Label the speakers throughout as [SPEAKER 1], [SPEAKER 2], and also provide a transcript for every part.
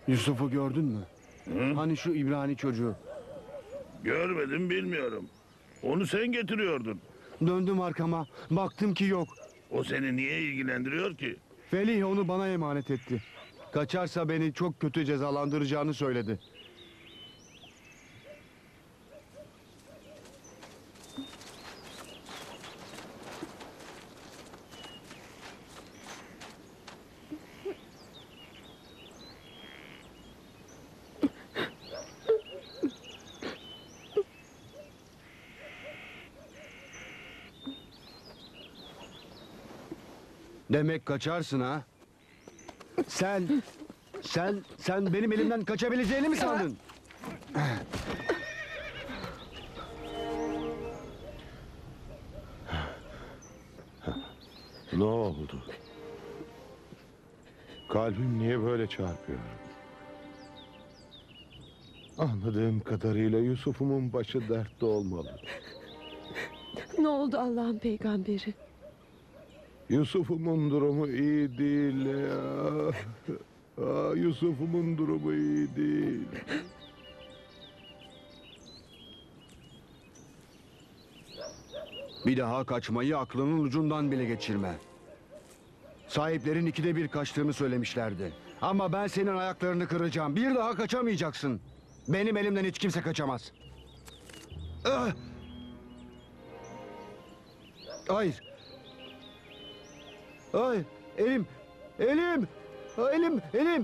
[SPEAKER 1] Yusuf'u gördün mü?
[SPEAKER 2] Hı?
[SPEAKER 1] Hani şu İbrani çocuğu.
[SPEAKER 2] Görmedim, bilmiyorum. Onu sen getiriyordun.
[SPEAKER 1] Döndüm arkama. Baktım ki yok.
[SPEAKER 2] O seni niye ilgilendiriyor ki?
[SPEAKER 1] Felih onu bana emanet etti. Kaçarsa beni çok kötü cezalandıracağını söyledi. Demek kaçarsın ha? Sen benim elimden kaçabileceğini mi sandın?
[SPEAKER 3] Ne oldu? Kalbim niye böyle çarpıyor? Anladığım kadarıyla Yusuf'umun başı dertte olmalı.
[SPEAKER 4] Ne oldu Allah'ın peygamberi?
[SPEAKER 3] Yusuf'umun durumu iyi değil ya. Yusuf'umun durumu iyi değil.
[SPEAKER 1] Bir daha kaçmayı aklının ucundan bile geçirme. Sahiplerin 2'de 1 kaçtığını söylemişlerdi. Ama ben senin ayaklarını kıracağım. Bir daha kaçamayacaksın. Benim elimden hiç kimse kaçamaz. Ah! Hayır. Hayır. Elim. Elim. Elim. Elim.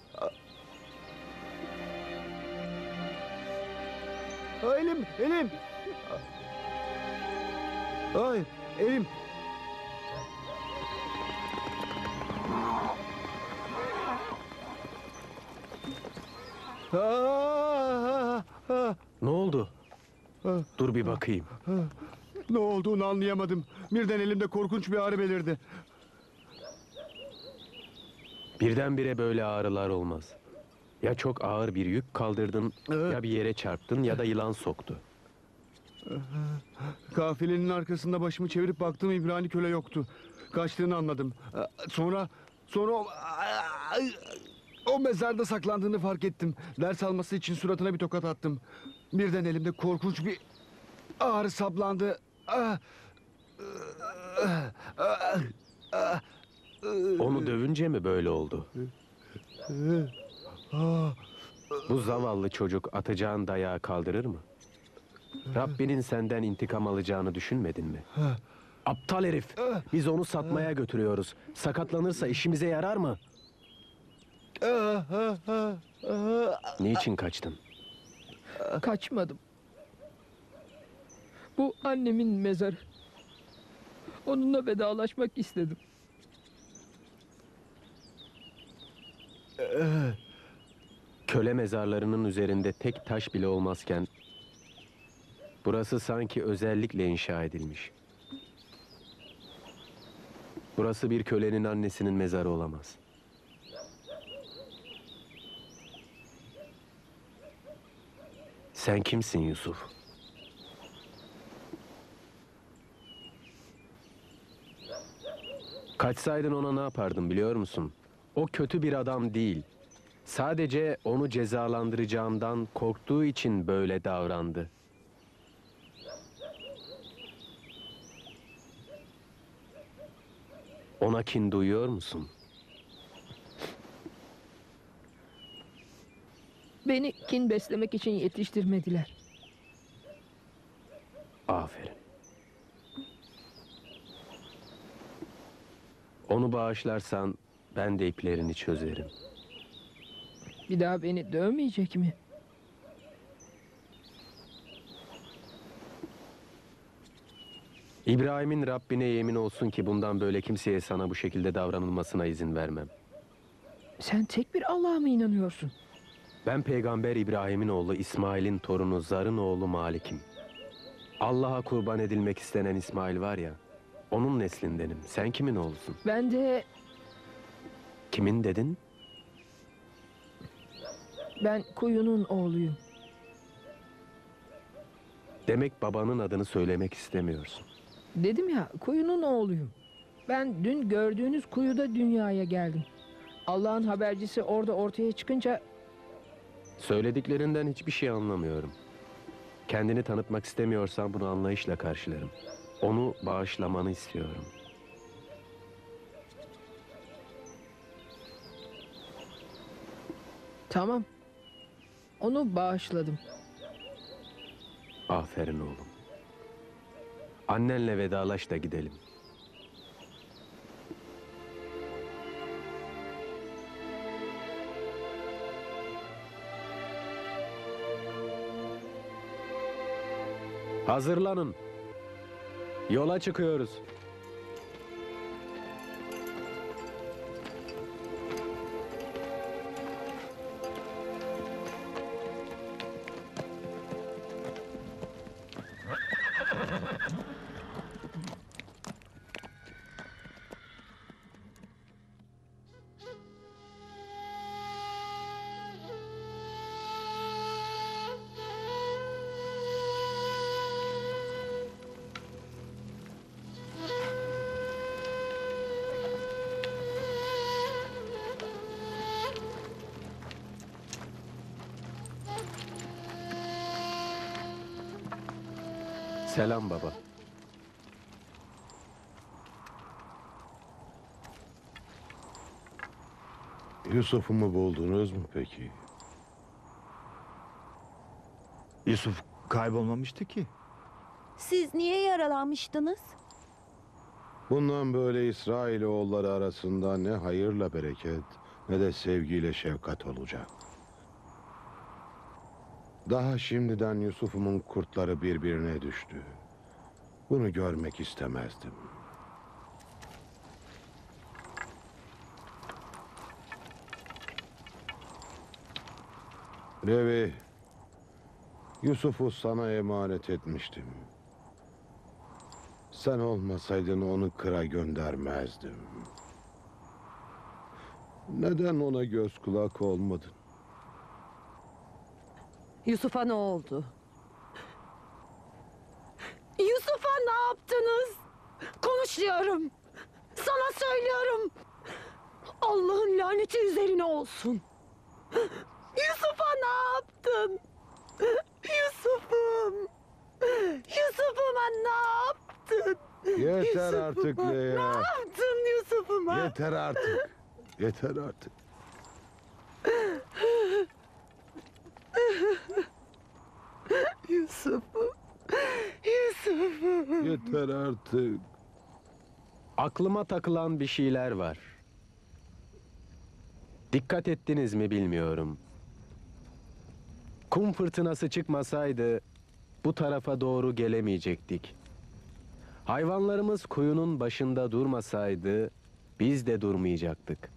[SPEAKER 1] Elim. Elim. Hayır. Elim.
[SPEAKER 5] Ne oldu? Dur bir bakayım.
[SPEAKER 1] Ne olduğunu anlayamadım. Birden elimde korkunç bir ağrı belirdi.
[SPEAKER 5] Birdenbire böyle ağrılar olmaz. Ya çok ağır bir yük kaldırdın, ya bir yere çarptın ya da yılan soktu.
[SPEAKER 1] Kafilenin arkasında başımı çevirip baktım, İbrani köle yoktu. Kaçtığını anladım. Sonra o mezarda saklandığını fark ettim. Ders alması için suratına bir tokat attım. Birden elimde korkunç bir ağrı saplandı.
[SPEAKER 5] Onu dövünce mi böyle oldu? Bu zavallı çocuk atacağın dayağı kaldırır mı? Rabbinin senden intikam alacağını düşünmedin mi? Aptal herif! Biz onu satmaya götürüyoruz. Sakatlanırsa işimize yarar mı? Niçin kaçtın?
[SPEAKER 4] Kaçmadım. Bu annemin mezarı. Onunla vedalaşmak istedim.
[SPEAKER 5] Köle mezarlarının üzerinde tek taş bile olmazken burası sanki özellikle inşa edilmiş. Burası bir kölenin annesinin mezarı olamaz. Sen kimsin Yusuf? Kaçsaydın ona ne yapardın biliyor musun? O kötü bir adam değil. Sadece onu cezalandıracağımdan korktuğu için böyle davrandı. Ona kin duyuyor musun?
[SPEAKER 4] Beni kin beslemek için yetiştirmediler.
[SPEAKER 5] Aferin. Onu bağışlarsan ben de iplerini çözerim.
[SPEAKER 4] Bir daha beni dövmeyecek mi?
[SPEAKER 5] İbrahim'in Rabbine yemin olsun ki bundan böyle kimseye sana bu şekilde davranılmasına izin vermem.
[SPEAKER 4] Sen tek bir Allah'a mı inanıyorsun?
[SPEAKER 5] Ben peygamber İbrahim'in oğlu İsmail'in torunu Zar'ın oğlu Malik'im. Allah'a kurban edilmek istenen İsmail var ya, onun neslindenim. Sen kimin oğlusun?
[SPEAKER 4] Ben de...
[SPEAKER 5] Kimin dedin?
[SPEAKER 4] Ben kuyunun oğluyum.
[SPEAKER 5] Demek babanın adını söylemek istemiyorsun.
[SPEAKER 4] Dedim ya, kuyunun oğluyum. Ben dün gördüğünüz kuyuda dünyaya geldim. Allah'ın habercisi orada ortaya çıkınca
[SPEAKER 5] Söylediklerinden hiçbir şey anlamıyorum. Kendini tanıtmak istemiyorsan bunu anlayışla karşılarım. Onu bağışlamanı istiyorum.
[SPEAKER 4] Tamam. Onu bağışladım.
[SPEAKER 5] Aferin oğlum. Annenle vedalaş da gidelim. Hazırlanın. Yola çıkıyoruz. Selam baba.
[SPEAKER 3] Yusuf'umu buldunuz mu peki?
[SPEAKER 6] Yusuf kaybolmamıştı ki.
[SPEAKER 7] Siz niye yaralanmıştınız?
[SPEAKER 3] Bundan böyle İsrailoğulları arasında ne hayırla bereket ne de sevgiyle şefkat olacak. Daha şimdiden Yusuf'umun kurtları birbirine düştü. Bunu görmek istemezdim. Levi, Yusuf'u sana emanet etmiştim. Sen olmasaydın onu kıra göndermezdim. Neden ona göz kulak olmadın?
[SPEAKER 7] Yusuf'a ne oldu? Yusuf'a ne yaptınız? Konuşuyorum. Sana söylüyorum. Allah'ın laneti üzerine olsun. Yusuf'a ne yaptın? Yusuf'um. Yusuf'uma ne yaptın?
[SPEAKER 3] Yeter artık
[SPEAKER 7] Ne
[SPEAKER 3] Leya.
[SPEAKER 7] yaptın Yusuf'uma?
[SPEAKER 3] Yeter artık. Yeter artık.
[SPEAKER 7] Yusuf'um. Yusuf'um.
[SPEAKER 3] Yeter artık.
[SPEAKER 5] Aklıma takılan bir şeyler var. Dikkat ettiniz mi bilmiyorum. Kum fırtınası çıkmasaydı bu tarafa doğru gelemeyecektik. Hayvanlarımız kuyunun başında durmasaydı biz de durmayacaktık.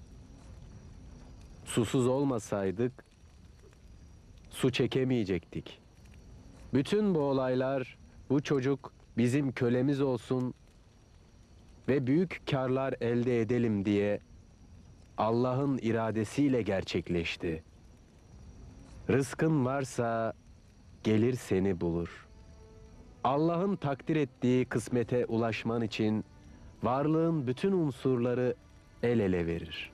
[SPEAKER 5] Susuz olmasaydık su çekemeyecektik. Bütün bu olaylar bu çocuk bizim kölemiz olsun ve büyük karlar elde edelim diye Allah'ın iradesiyle gerçekleşti. Rızkın varsa gelir seni bulur. Allah'ın takdir ettiği kısmete ulaşman için varlığın bütün unsurları el ele verir.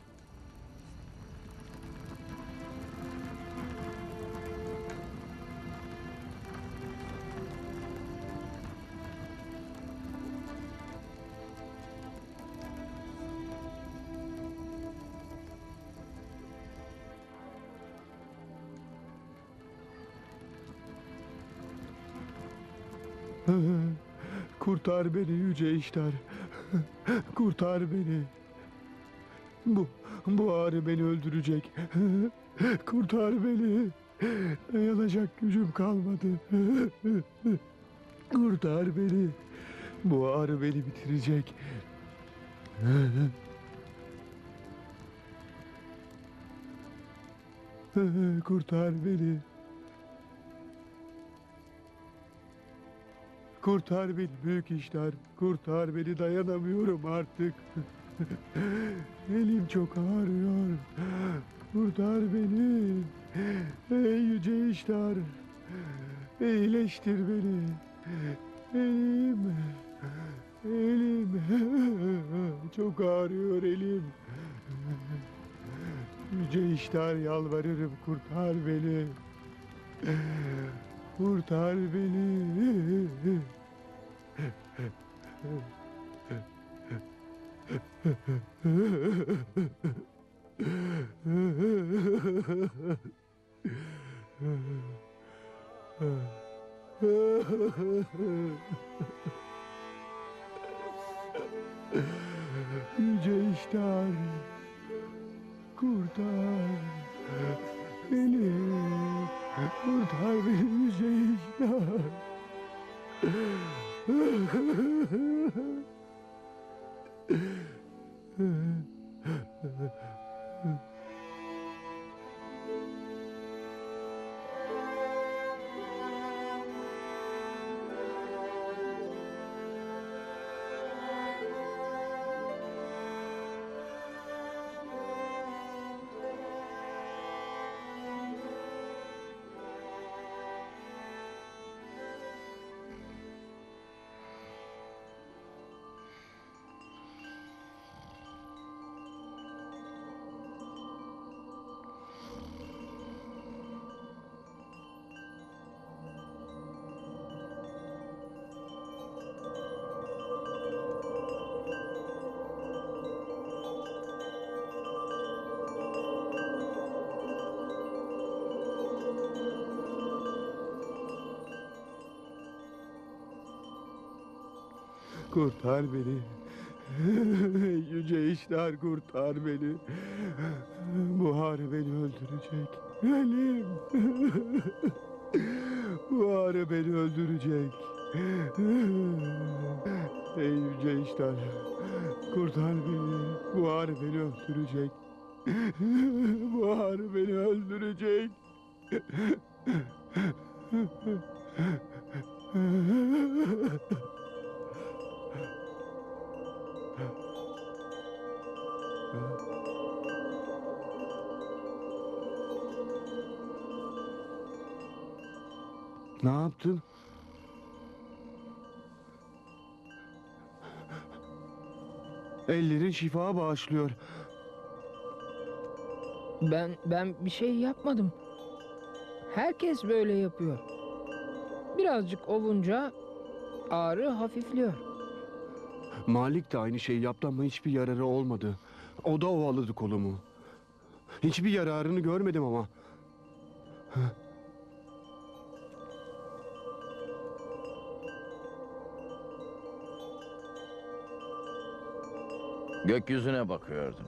[SPEAKER 3] Kurtar beni yüce işler. Kurtar beni. Bu ağrı beni öldürecek. Kurtar beni. Dayanacak gücüm kalmadı. Kurtar beni. Bu ağrı beni bitirecek. Kurtar beni. Kurtar beni büyük işler. Kurtar beni, dayanamıyorum artık. Elim çok ağrıyor. Kurtar beni. Ey yüce işler. İyileştir beni. Elim. Elim. Çok ağrıyor elim. Yüce İştar yalvarırım, kurtar beni. Kurtar beni. Yüce İştar, kurtar beni. Kurtar beni Yüce İştar. Kurtar beni. Yüce İştar, kurtar beni. Buharı beni öldürecek. Elim. Buharı beni öldürecek. Ey Yüce İştar, kurtar beni. Buharı beni öldürecek. Buharı beni öldürecek. Ne yaptın? Ellerin şifa bağışlıyor.
[SPEAKER 4] Ben bir şey yapmadım. Herkes böyle yapıyor. Birazcık ovunca ağrı hafifliyor.
[SPEAKER 1] Malik de aynı şeyi yaptı ama hiçbir yararı olmadı. O da ovaladı kolumu. Hiçbir yararını görmedim ama.
[SPEAKER 8] Gökyüzüne bakıyordun.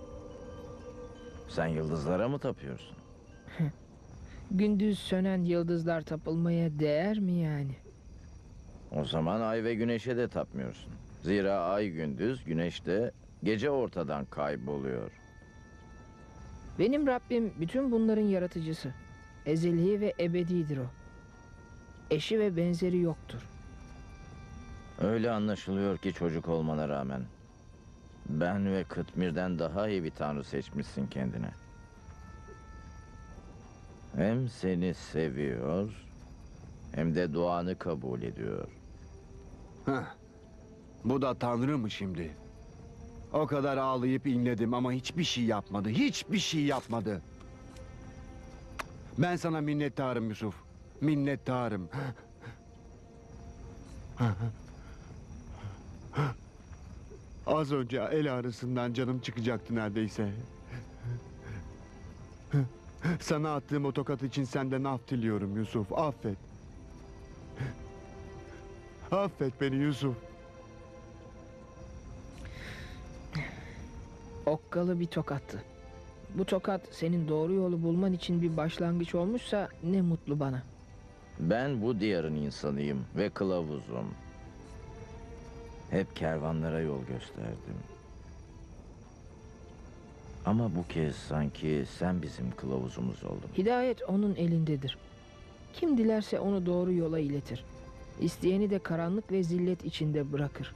[SPEAKER 8] Sen yıldızlara mı tapıyorsun?
[SPEAKER 4] Gündüz sönen yıldızlar tapılmaya değer mi yani?
[SPEAKER 8] O zaman ay ve güneşe de tapmıyorsun. Zira ay gündüz, güneş de gece ortadan kayboluyor.
[SPEAKER 4] Benim Rabbim bütün bunların yaratıcısı. Ezeli ve ebedidir o. Eşi ve benzeri yoktur.
[SPEAKER 8] Öyle anlaşılıyor ki çocuk olmana rağmen ben ve Kıtmir'den daha iyi bir tanrı seçmişsin kendine. Hem seni seviyor hem de duanı kabul ediyor.
[SPEAKER 1] Heh. Bu da Tanrı mı şimdi? O kadar ağlayıp inledim ama hiçbir şey yapmadı. Hiçbir şey yapmadı. Ben sana minnettarım Yusuf. Minnettarım. Az önce el ağrısından canım çıkacaktı neredeyse. Sana attığım o tokat için senden af diliyorum Yusuf. Affet. Affet beni Yusuf.
[SPEAKER 4] Okkalı bir tokattı. Bu tokat senin doğru yolu bulman için bir başlangıç olmuşsa ne mutlu bana.
[SPEAKER 8] Ben bu diyarın insanıyım ve kılavuzum. Hep kervanlara yol gösterdim. Ama bu kez sanki sen bizim kılavuzumuz oldun.
[SPEAKER 4] Hidayet onun elindedir. Kim dilerse onu doğru yola iletir. İsteyeni de karanlık ve zillet içinde bırakır.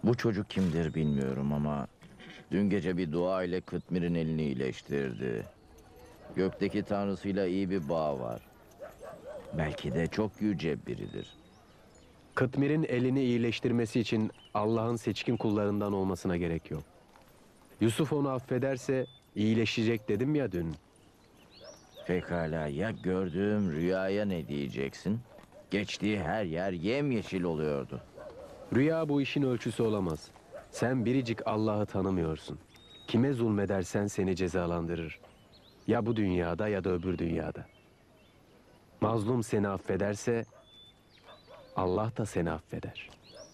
[SPEAKER 8] Bu çocuk kimdir bilmiyorum ama dün gece bir dua ile Kıtmir'in elini iyileştirdi. Gökteki tanrısıyla iyi bir bağ var. Belki de çok yüce biridir.
[SPEAKER 5] Kıtmir'in elini iyileştirmesi için Allah'ın seçkin kullarından olmasına gerek yok. Yusuf onu affederse iyileşecek dedim ya dün.
[SPEAKER 8] Pekala, ya gördüğüm rüyaya ne diyeceksin? Geçtiği her yer yemyeşil oluyordu.
[SPEAKER 5] Rüya bu işin ölçüsü olamaz. Sen biricik Allah'ı tanımıyorsun. Kime zulmedersen seni cezalandırır. Ya bu dünyada ya da öbür dünyada. Mazlum seni affederse Allah da seni affeder.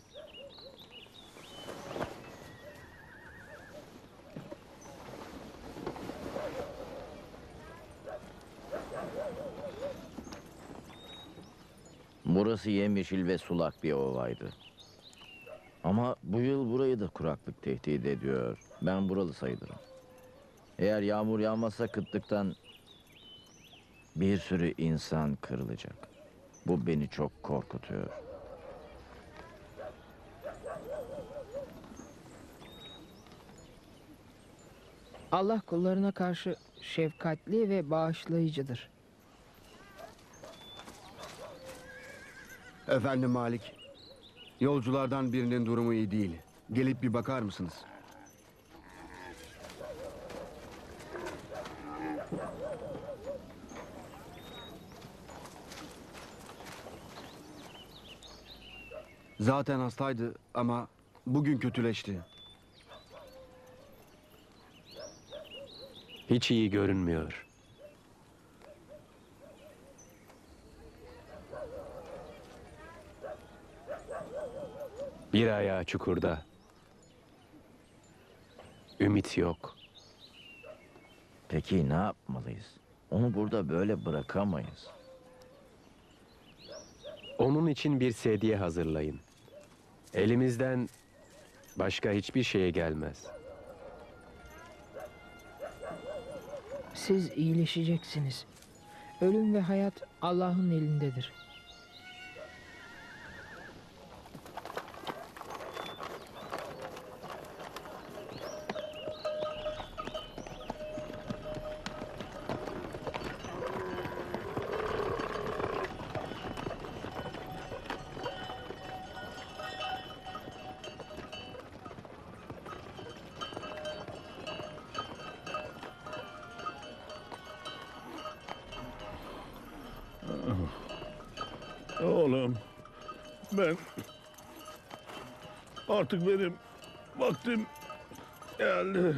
[SPEAKER 8] Burası yemyeşil ve sulak bir ovaydı. Ama bu yıl burayı da kuraklık tehdit ediyor. Ben buralı sayılırım. Eğer yağmur yağmazsa kıtlıktan bir sürü insan kırılacak. Bu beni çok korkutuyor.
[SPEAKER 4] Allah kullarına karşı şefkatli ve bağışlayıcıdır.
[SPEAKER 1] Efendim Malik. Yolculardan birinin durumu iyi değil. Gelip bir bakar mısınız? Zaten hastaydı ama bugün kötüleşti.
[SPEAKER 5] Hiç iyi görünmüyor. Bir ayağı çukurda. Ümit yok.
[SPEAKER 8] Peki ne yapmalıyız? Onu burada böyle bırakamayız.
[SPEAKER 5] Onun için bir sedye hazırlayın. Elimizden başka hiçbir şeye gelmez.
[SPEAKER 4] Siz iyileşeceksiniz. Ölüm ve hayat Allah'ın elindedir.
[SPEAKER 2] Oğlum, ben artık benim vaktim geldi.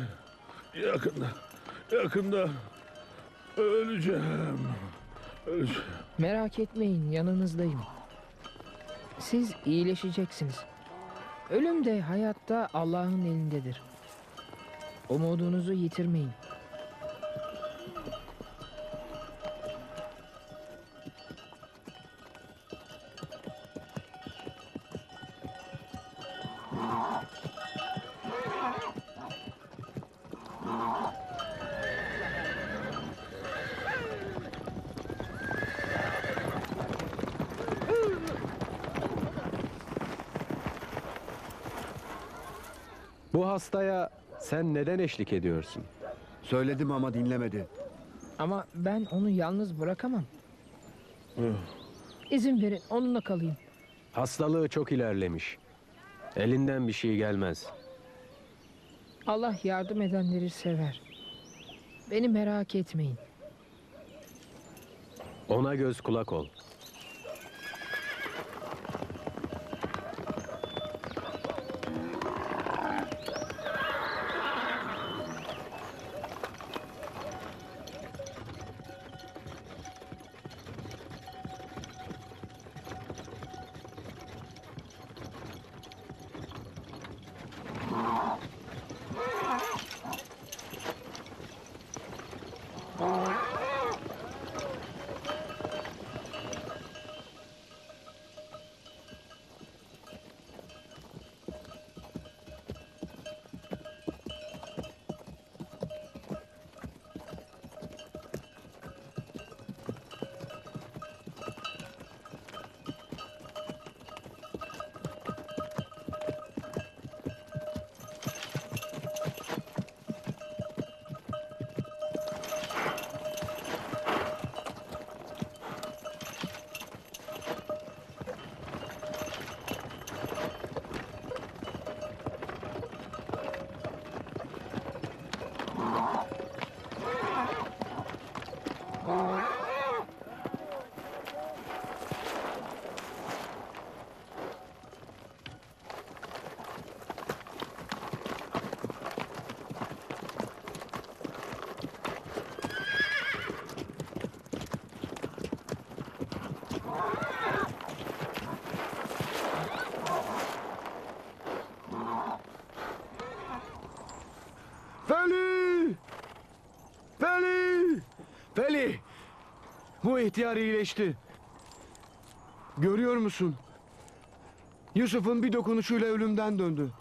[SPEAKER 2] Yakında öleceğim.
[SPEAKER 4] Merak etmeyin, yanınızdayım. Siz iyileşeceksiniz. Ölüm de hayat da Allah'ın elindedir. Umudunuzu yitirmeyin.
[SPEAKER 5] Bu hastaya sen neden eşlik ediyorsun?
[SPEAKER 1] Söyledim ama dinlemedi.
[SPEAKER 4] Ama ben onu yalnız bırakamam. İzin verin, onunla kalayım.
[SPEAKER 5] Hastalığı çok ilerlemiş. Elinden bir şey gelmez.
[SPEAKER 4] Allah yardım edenleri sever. Beni merak etmeyin.
[SPEAKER 5] Ona göz kulak ol.
[SPEAKER 1] Feli! Bu ihtiyar iyileşti. Görüyor musun? Yusuf'un bir dokunuşuyla ölümden döndü.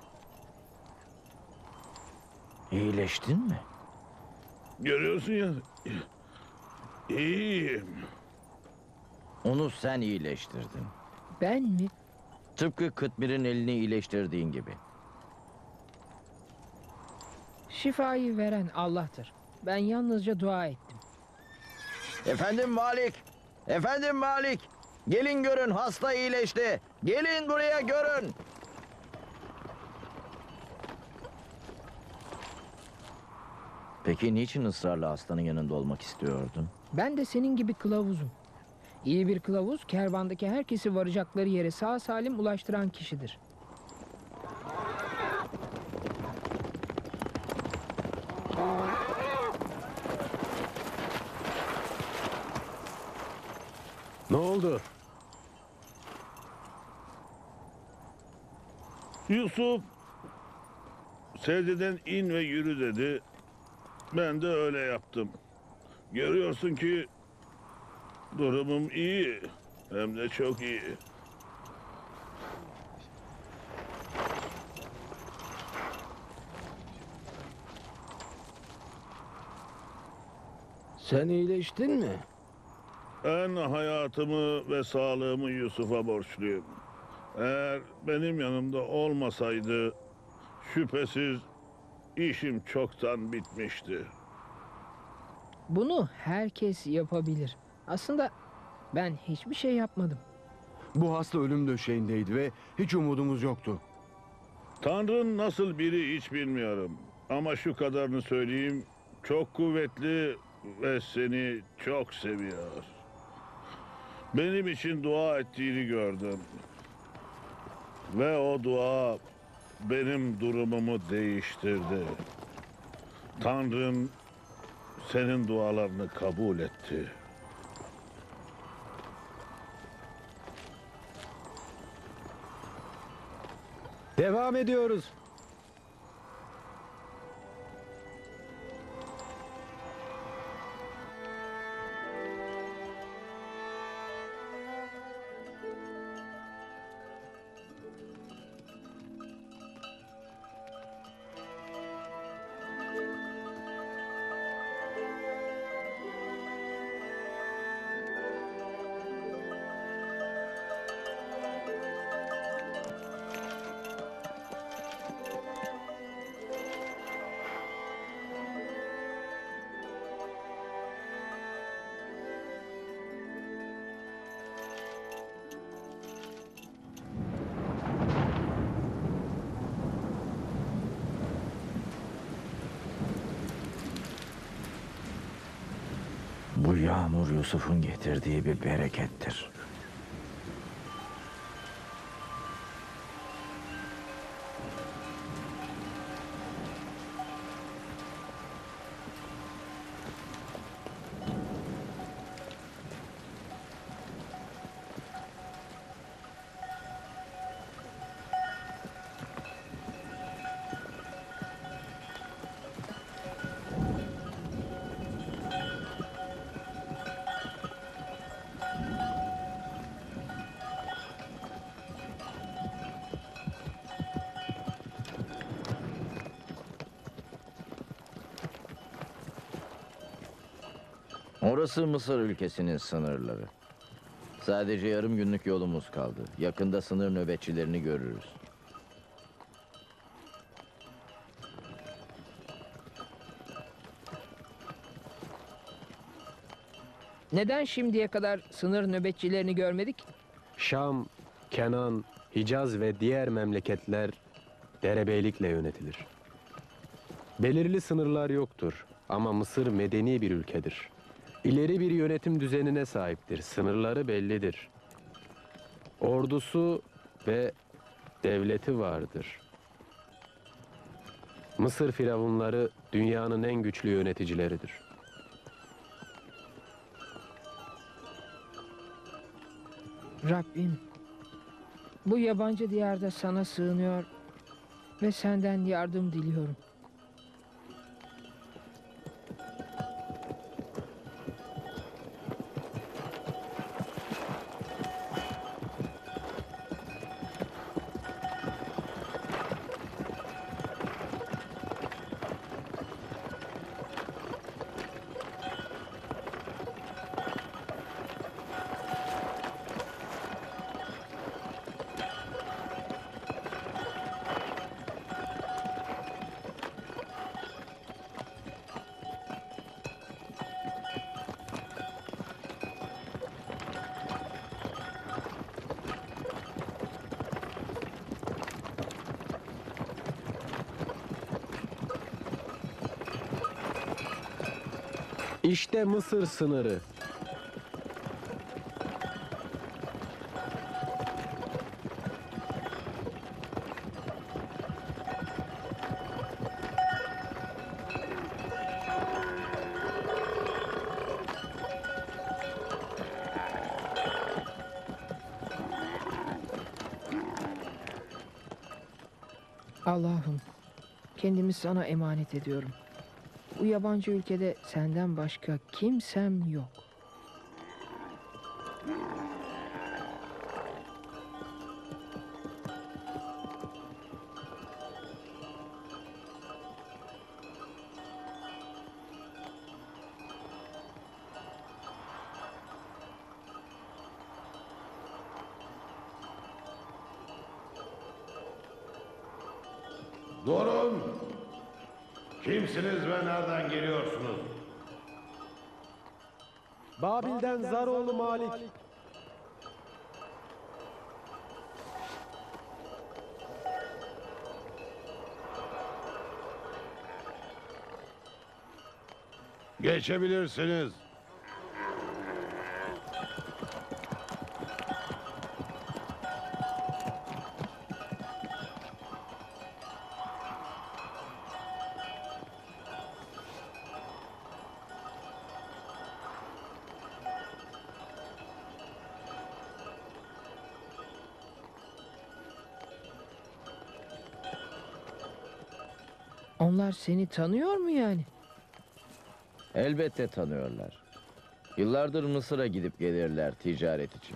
[SPEAKER 8] İyileştin mi?
[SPEAKER 2] Görüyorsun ya. İyiyim.
[SPEAKER 8] Onu sen iyileştirdin.
[SPEAKER 4] Ben mi?
[SPEAKER 8] Tıpkı Kıtmir'in elini iyileştirdiğin gibi.
[SPEAKER 4] Şifayı veren Allah'tır. Ben yalnızca dua ettim.
[SPEAKER 8] Efendim Malik! Efendim Malik! Gelin görün, hasta iyileşti. Gelin buraya görün. Peki niçin ısrarla hastanın yanında olmak istiyordun?
[SPEAKER 4] Ben de senin gibi kılavuzum. İyi bir kılavuz kervandaki herkesi varacakları yere sağ salim ulaştıran kişidir.
[SPEAKER 5] Ne oldu?
[SPEAKER 2] Yusuf secdeden in ve yürü dedi. Ben de öyle yaptım. Görüyorsun ki durumum iyi. Hem de çok iyi.
[SPEAKER 5] Sen iyileştin mi?
[SPEAKER 2] Ben hayatımı ve sağlığımı Yusuf'a borçluyum. Eğer benim yanımda olmasaydı şüphesiz işim çoktan bitmişti.
[SPEAKER 4] Bunu herkes yapabilir. Aslında ben hiçbir şey yapmadım.
[SPEAKER 1] Bu hasta ölüm döşeğindeydi ve hiç umudumuz yoktu.
[SPEAKER 2] Tanrı'nın nasıl biri hiç bilmiyorum. Ama şu kadarını söyleyeyim. Çok kuvvetli ve seni çok seviyor. Benim için dua ettiğini gördüm. Ve o dua benim durumumu değiştirdi. Tanrım senin dualarını kabul etti.
[SPEAKER 5] Devam ediyoruz.
[SPEAKER 8] Bu yağmur Yusuf'un getirdiği bir berekettir. Orası Mısır ülkesinin sınırları. Sadece yarım günlük yolumuz kaldı. Yakında sınır nöbetçilerini görürüz.
[SPEAKER 4] Neden şimdiye kadar sınır nöbetçilerini görmedik?
[SPEAKER 5] Şam, Kenan, Hicaz ve diğer memleketler derebeylikle yönetilir. Belirli sınırlar yoktur ama Mısır medeni bir ülkedir. İleri bir yönetim düzenine sahiptir. Sınırları bellidir. Ordusu ve devleti vardır. Mısır firavunları dünyanın en güçlü yöneticileridir.
[SPEAKER 4] Rabbim, bu yabancı diyarda sana sığınıyor ve senden yardım diliyorum.
[SPEAKER 5] İşte Mısır sınırı.
[SPEAKER 4] Allah'ım, kendimi sana emanet ediyorum. Bu yabancı ülkede senden başka kimsem yok.
[SPEAKER 3] Durun! Kimsiniz ve nereden geliyorsunuz?
[SPEAKER 5] Babil'den Zaroğlu Malik.
[SPEAKER 3] Geçebilirsiniz.
[SPEAKER 4] Onlar seni tanıyor mu yani?
[SPEAKER 8] Elbette tanıyorlar. Yıllardır Mısır'a gidip gelirler ticaret için.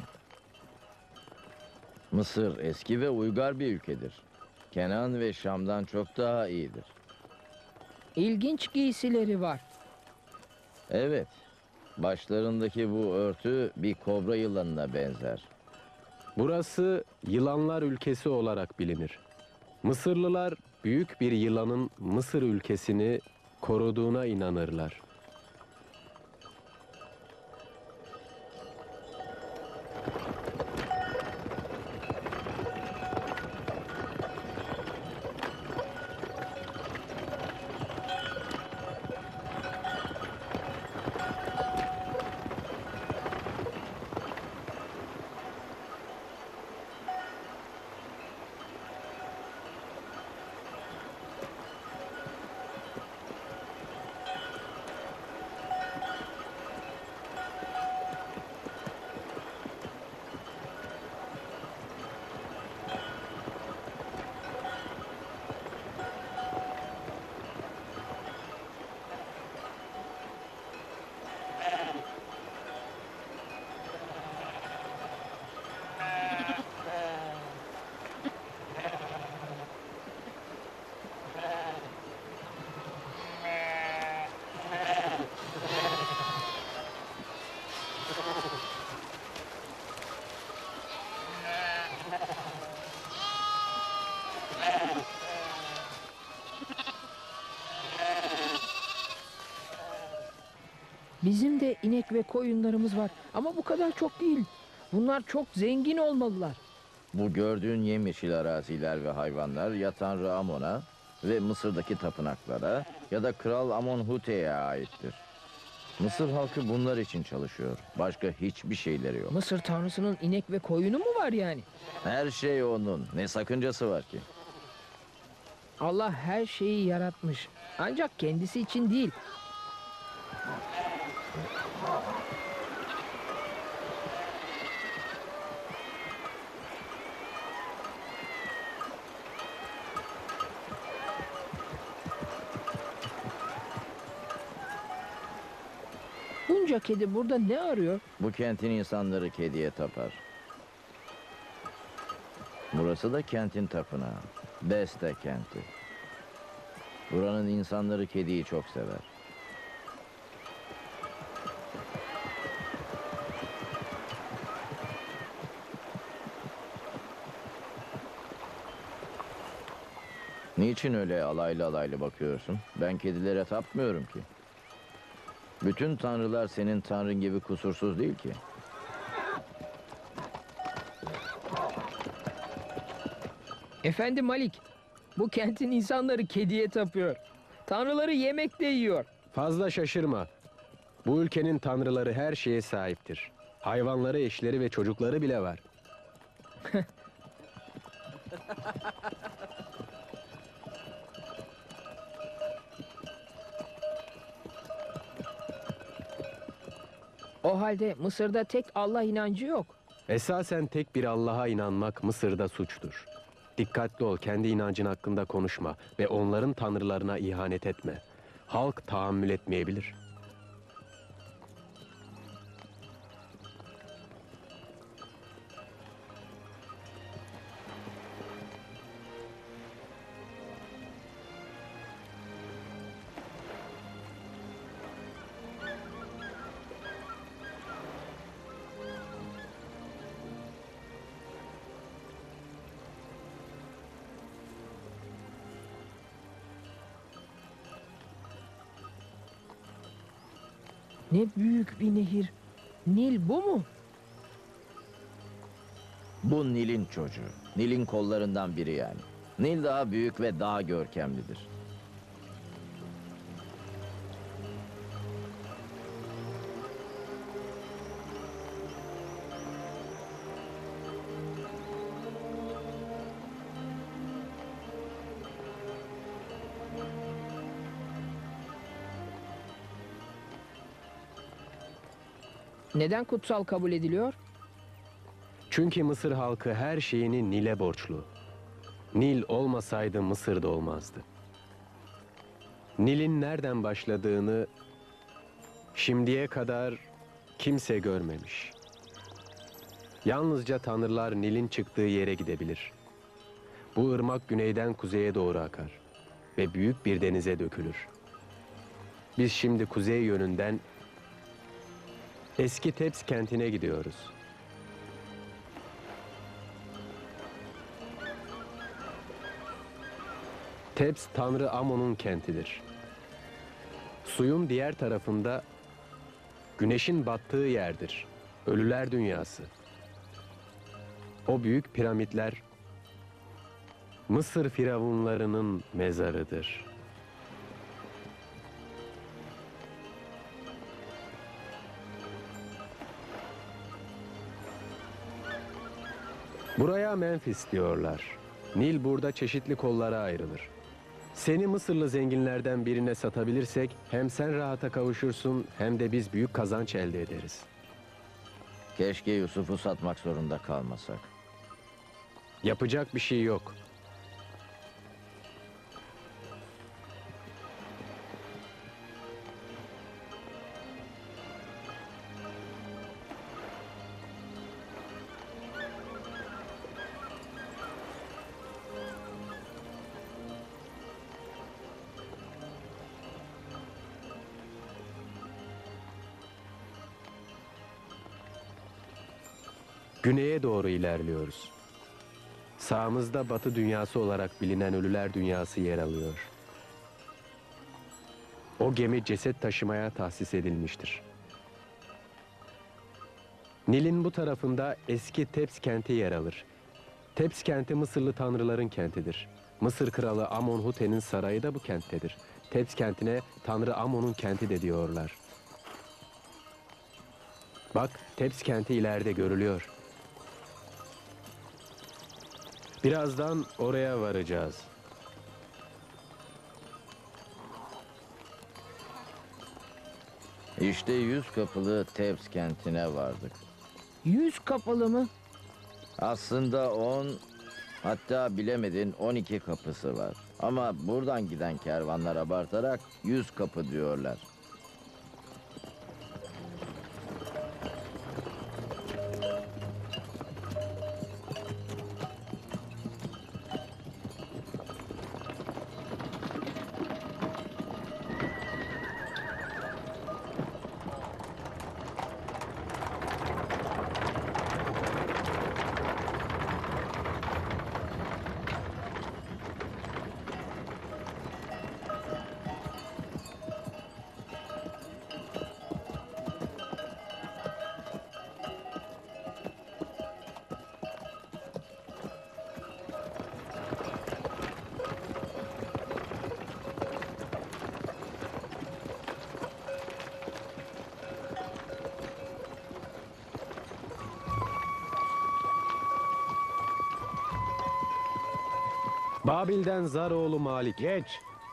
[SPEAKER 8] Mısır eski ve uygar bir ülkedir. Kenan ve Şam'dan çok daha iyidir.
[SPEAKER 4] İlginç giysileri var.
[SPEAKER 8] Evet, başlarındaki bu örtü bir kobra yılanına benzer.
[SPEAKER 5] Burası yılanlar ülkesi olarak bilinir. Mısırlılar büyük bir yılanın Mısır ülkesini koruduğuna inanırlar.
[SPEAKER 4] Bizim de inek ve koyunlarımız var ama bu kadar çok değil. Bunlar çok zengin olmalılar.
[SPEAKER 8] Bu gördüğün yemyeşil araziler ve hayvanlar ya Tanrı Amon'a ve Mısır'daki tapınaklara ya da Kral Amonhute'ye aittir. Mısır halkı bunlar için çalışıyor. Başka hiçbir şeyleri yok.
[SPEAKER 4] Mısır tanrısının inek ve koyunu mu var yani?
[SPEAKER 8] Her şey onun. Ne sakıncası var ki?
[SPEAKER 4] Allah her şeyi yaratmış. Ancak kendisi için değil. Bunca kedi burada ne arıyor?
[SPEAKER 8] Bu kentin insanları kediye tapar. Burası da kentin tapınağı. Beste kenti. Buranın insanları kediyi çok sever. Niçin öyle alaylı alaylı bakıyorsun? Ben kedilere tapmıyorum ki. Bütün tanrılar senin tanrın gibi kusursuz değil ki.
[SPEAKER 4] Efendi Malik, bu kentin insanları kediye tapıyor. Tanrıları yemek de yiyor.
[SPEAKER 5] Fazla şaşırma. Bu ülkenin tanrıları her şeye sahiptir. Hayvanları, eşleri ve çocukları bile var.
[SPEAKER 4] O halde Mısır'da tek Allah inancı yok.
[SPEAKER 5] Esasen tek bir Allah'a inanmak Mısır'da suçtur. Dikkatli ol, kendi inancın hakkında konuşma ve onların tanrılarına ihanet etme. Halk tahammül etmeyebilir.
[SPEAKER 4] Ne büyük bir nehir. Nil bu mu?
[SPEAKER 8] Bu Nil'in çocuğu. Nil'in kollarından biri yani. Nil daha büyük ve daha görkemlidir.
[SPEAKER 4] Neden kutsal kabul ediliyor?
[SPEAKER 5] Çünkü Mısır halkı her şeyini Nil'e borçlu. Nil olmasaydı Mısır da olmazdı. Nil'in nereden başladığını şimdiye kadar kimse görmemiş. Yalnızca tanrılar Nil'in çıktığı yere gidebilir. Bu ırmak güneyden kuzeye doğru akar ve büyük bir denize dökülür. Biz şimdi kuzey yönünden eski Tebs kentine gidiyoruz. Tebs, Tanrı Amon'un kentidir. Suyun diğer tarafında güneşin battığı yerdir. Ölüler dünyası. O büyük piramitler Mısır firavunlarının mezarıdır. Buraya Memphis diyorlar. Nil burada çeşitli kollara ayrılır. Seni Mısırlı zenginlerden birine satabilirsek hem sen rahata kavuşursun hem de biz büyük kazanç elde ederiz.
[SPEAKER 8] Keşke Yusuf'u satmak zorunda kalmasak.
[SPEAKER 5] Yapacak bir şey yok. Güneye doğru ilerliyoruz. Sağımızda Batı dünyası olarak bilinen Ölüler Dünyası yer alıyor. O gemi ceset taşımaya tahsis edilmiştir. Nil'in bu tarafında eski Tebs kenti yer alır. Tebs kenti Mısırlı tanrıların kentidir. Mısır kralı Amonhute'nin sarayı da bu kenttedir. Tebs kentine Tanrı Amon'un kenti de diyorlar. Bak, Tebs kenti ileride görülüyor. Birazdan oraya varacağız.
[SPEAKER 8] İşte 100 kapılı Tebs kentine vardık.
[SPEAKER 4] 100 kapalı mı?
[SPEAKER 8] Aslında 10, hatta bilemedin 12 kapısı var. Ama buradan giden kervanlar abartarak 100 kapı diyorlar.
[SPEAKER 5] Babil'den Zar oğlu Malik.
[SPEAKER 3] Geç.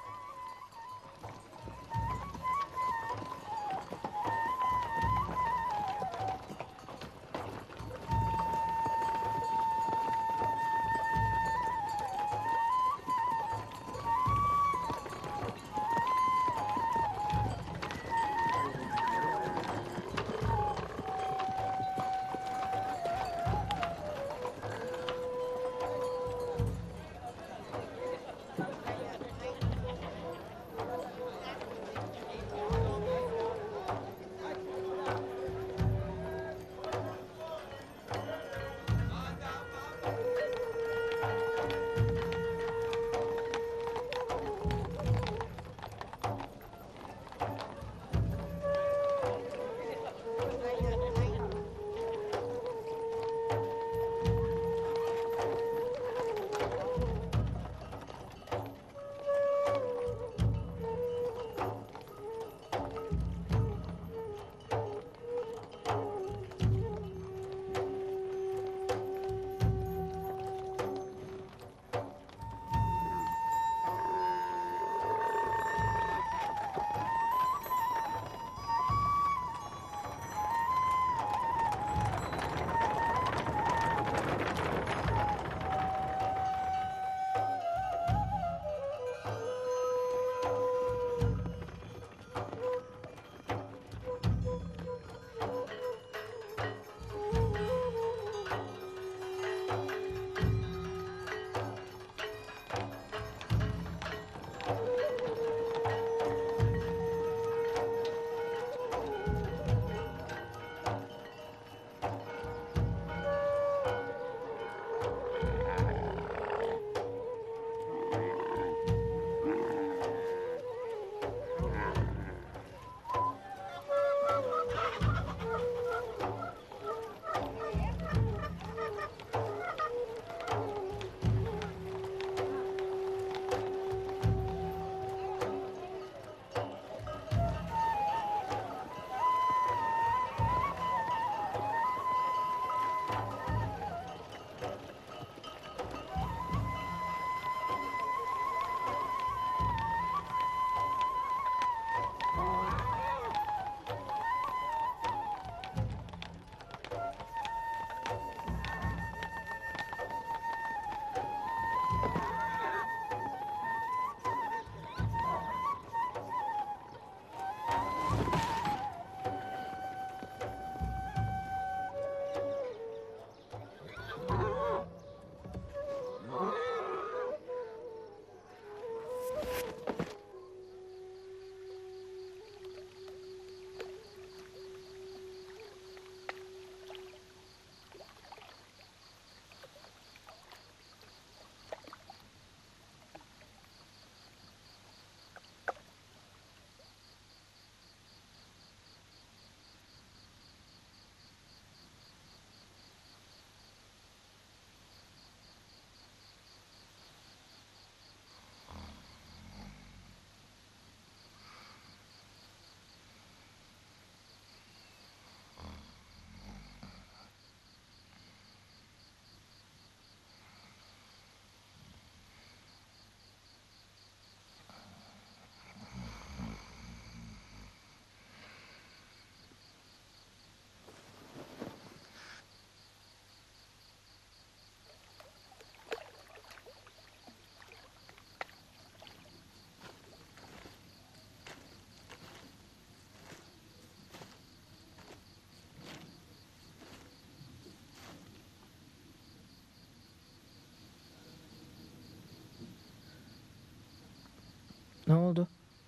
[SPEAKER 4] Ne oldu?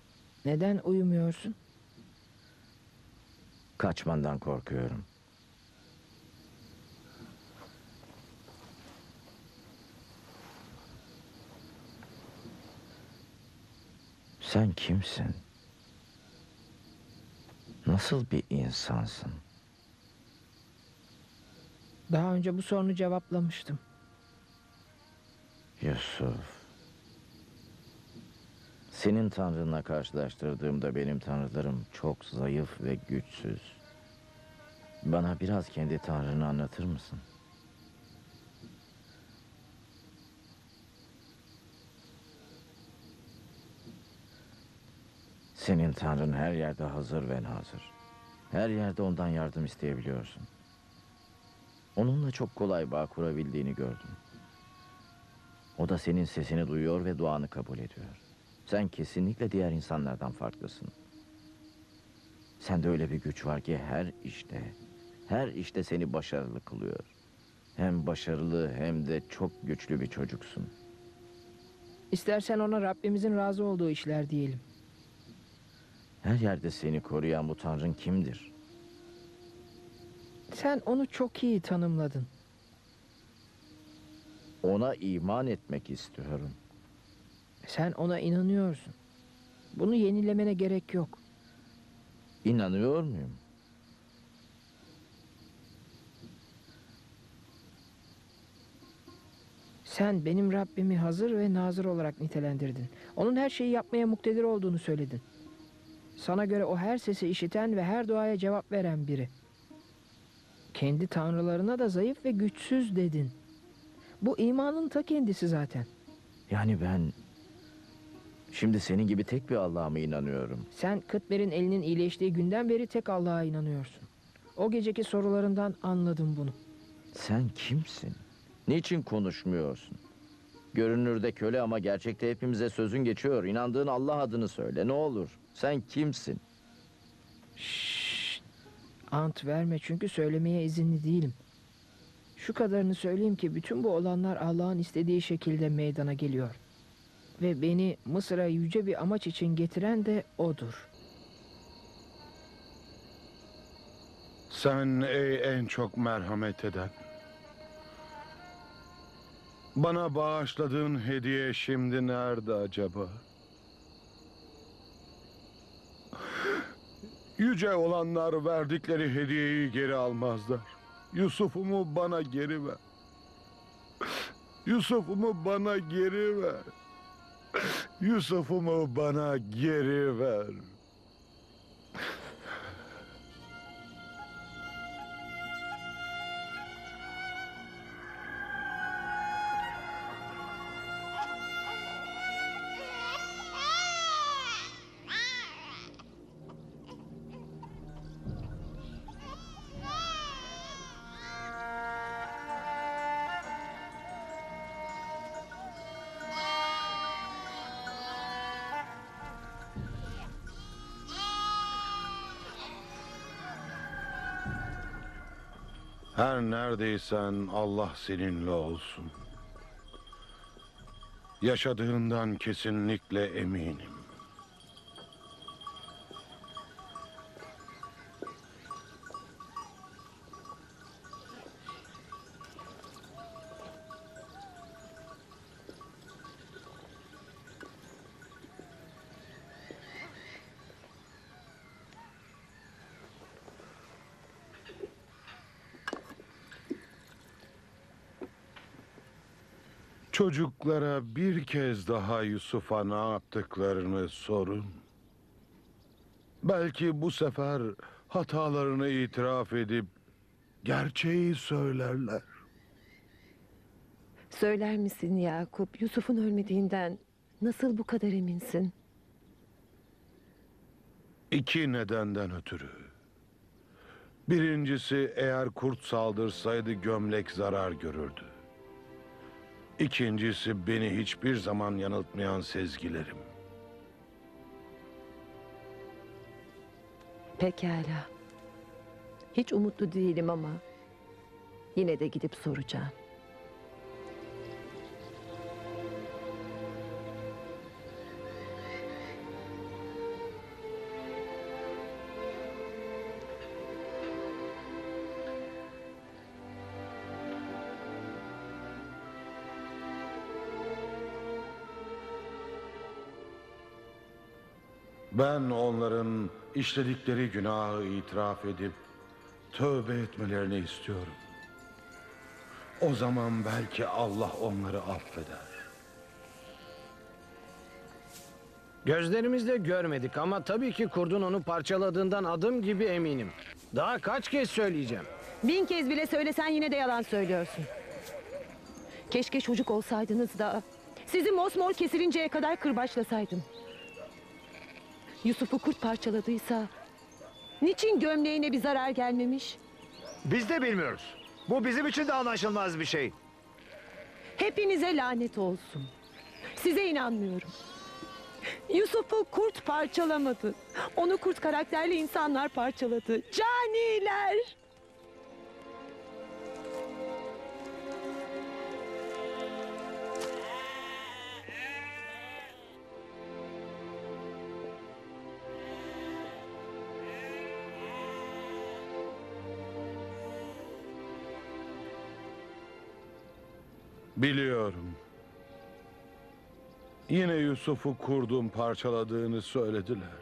[SPEAKER 4] Neden uyumuyorsun?
[SPEAKER 8] Kaçmandan korkuyorum. Sen kimsin? Nasıl bir insansın?
[SPEAKER 4] Daha önce bu sorunu cevaplamıştım.
[SPEAKER 8] Yusuf. Senin tanrınla karşılaştırdığımda benim tanrılarım çok zayıf ve güçsüz. Bana biraz kendi tanrını anlatır mısın? Senin Tanrın her yerde hazır ve nazır. Her yerde ondan yardım isteyebiliyorsun. Onunla çok kolay bağ kurabildiğini gördüm. O da senin sesini duyuyor ve duanı kabul ediyor. Sen kesinlikle diğer insanlardan farklısın. Sende öyle bir güç var ki her işte seni başarılı kılıyor. Hem başarılı hem de çok güçlü bir çocuksun.
[SPEAKER 4] İstersen ona Rabbimizin razı olduğu işler diyelim.
[SPEAKER 8] Her yerde seni koruyan bu Tanrın kimdir?
[SPEAKER 4] Sen onu çok iyi tanımladın.
[SPEAKER 8] Ona iman etmek istiyorum.
[SPEAKER 4] Sen ona inanıyorsun. Bunu yenilemene gerek yok.
[SPEAKER 8] İnanıyor muyum?
[SPEAKER 4] Sen benim Rabbimi hazır ve nazır olarak nitelendirdin. Onun her şeyi yapmaya muktedir olduğunu söyledin. Sana göre o her sesi işiten ve her duaya cevap veren biri. Kendi tanrılarına da zayıf ve güçsüz dedin. Bu imanın ta kendisi zaten.
[SPEAKER 8] Yani ben şimdi senin gibi tek bir Allah'a mı inanıyorum?
[SPEAKER 4] Sen Kıtmer'in elinin iyileştiği günden beri tek Allah'a inanıyorsun. O geceki sorularından anladım bunu.
[SPEAKER 8] Sen kimsin? Niçin konuşmuyorsun? Görünürde köle ama gerçekte hepimize sözün geçiyor. İnandığın Allah adını söyle ne olur. Sen kimsin?
[SPEAKER 4] Ant verme çünkü söylemeye izinli değilim. Şu kadarını söyleyeyim ki bütün bu olanlar Allah'ın istediği şekilde meydana geliyor. Ve beni Mısır'a yüce bir amaç için getiren de O'dur.
[SPEAKER 3] Sen ey en çok merhamet eden. Bana bağışladığın hediye şimdi nerede acaba? Yüce olanlar verdikleri hediyeyi geri almazlar. Yusuf'umu bana geri ver. Yusuf'umu bana geri ver. Yusuf'umu bana geri ver. Her neredeysen Allah seninle olsun. Yaşadığından kesinlikle eminim. Çocuklara bir kez daha Yusuf'a ne yaptıklarını sorun. Belki bu sefer hatalarını itiraf edip gerçeği söylerler.
[SPEAKER 7] Söyler misin Yakup, Yusuf'un ölmediğinden nasıl bu kadar eminsin?
[SPEAKER 3] İki nedenden ötürü. Birincisi eğer kurt saldırsaydı gömlek zarar görürdü. İkincisi beni hiçbir zaman yanıltmayan sezgilerim.
[SPEAKER 7] Pekala. Hiç umutlu değilim ama yine de gidip soracağım.
[SPEAKER 3] Ben onların işledikleri günahı itiraf edip tövbe etmelerini istiyorum. O zaman belki Allah onları affeder.
[SPEAKER 9] Gözlerimizle görmedik ama tabii ki kurdun onu parçaladığından adım gibi eminim. Daha kaç kez söyleyeceğim?
[SPEAKER 7] 1000 kez bile söylesen yine de yalan söylüyorsun. Keşke çocuk olsaydınız da sizi mosmor kesilinceye kadar kırbaçlasaydım. Yusuf'u kurt parçaladıysa niçin gömleğine bir zarar gelmemiş?
[SPEAKER 6] Biz de bilmiyoruz. Bu bizim için de anlaşılmaz bir şey.
[SPEAKER 7] Hepinize lanet olsun. Size inanmıyorum. Yusuf'u kurt parçalamadı. Onu kurt karakterli insanlar parçaladı. Caniler!
[SPEAKER 3] Biliyorum. Yine Yusuf'u kurdun parçaladığını söylediler.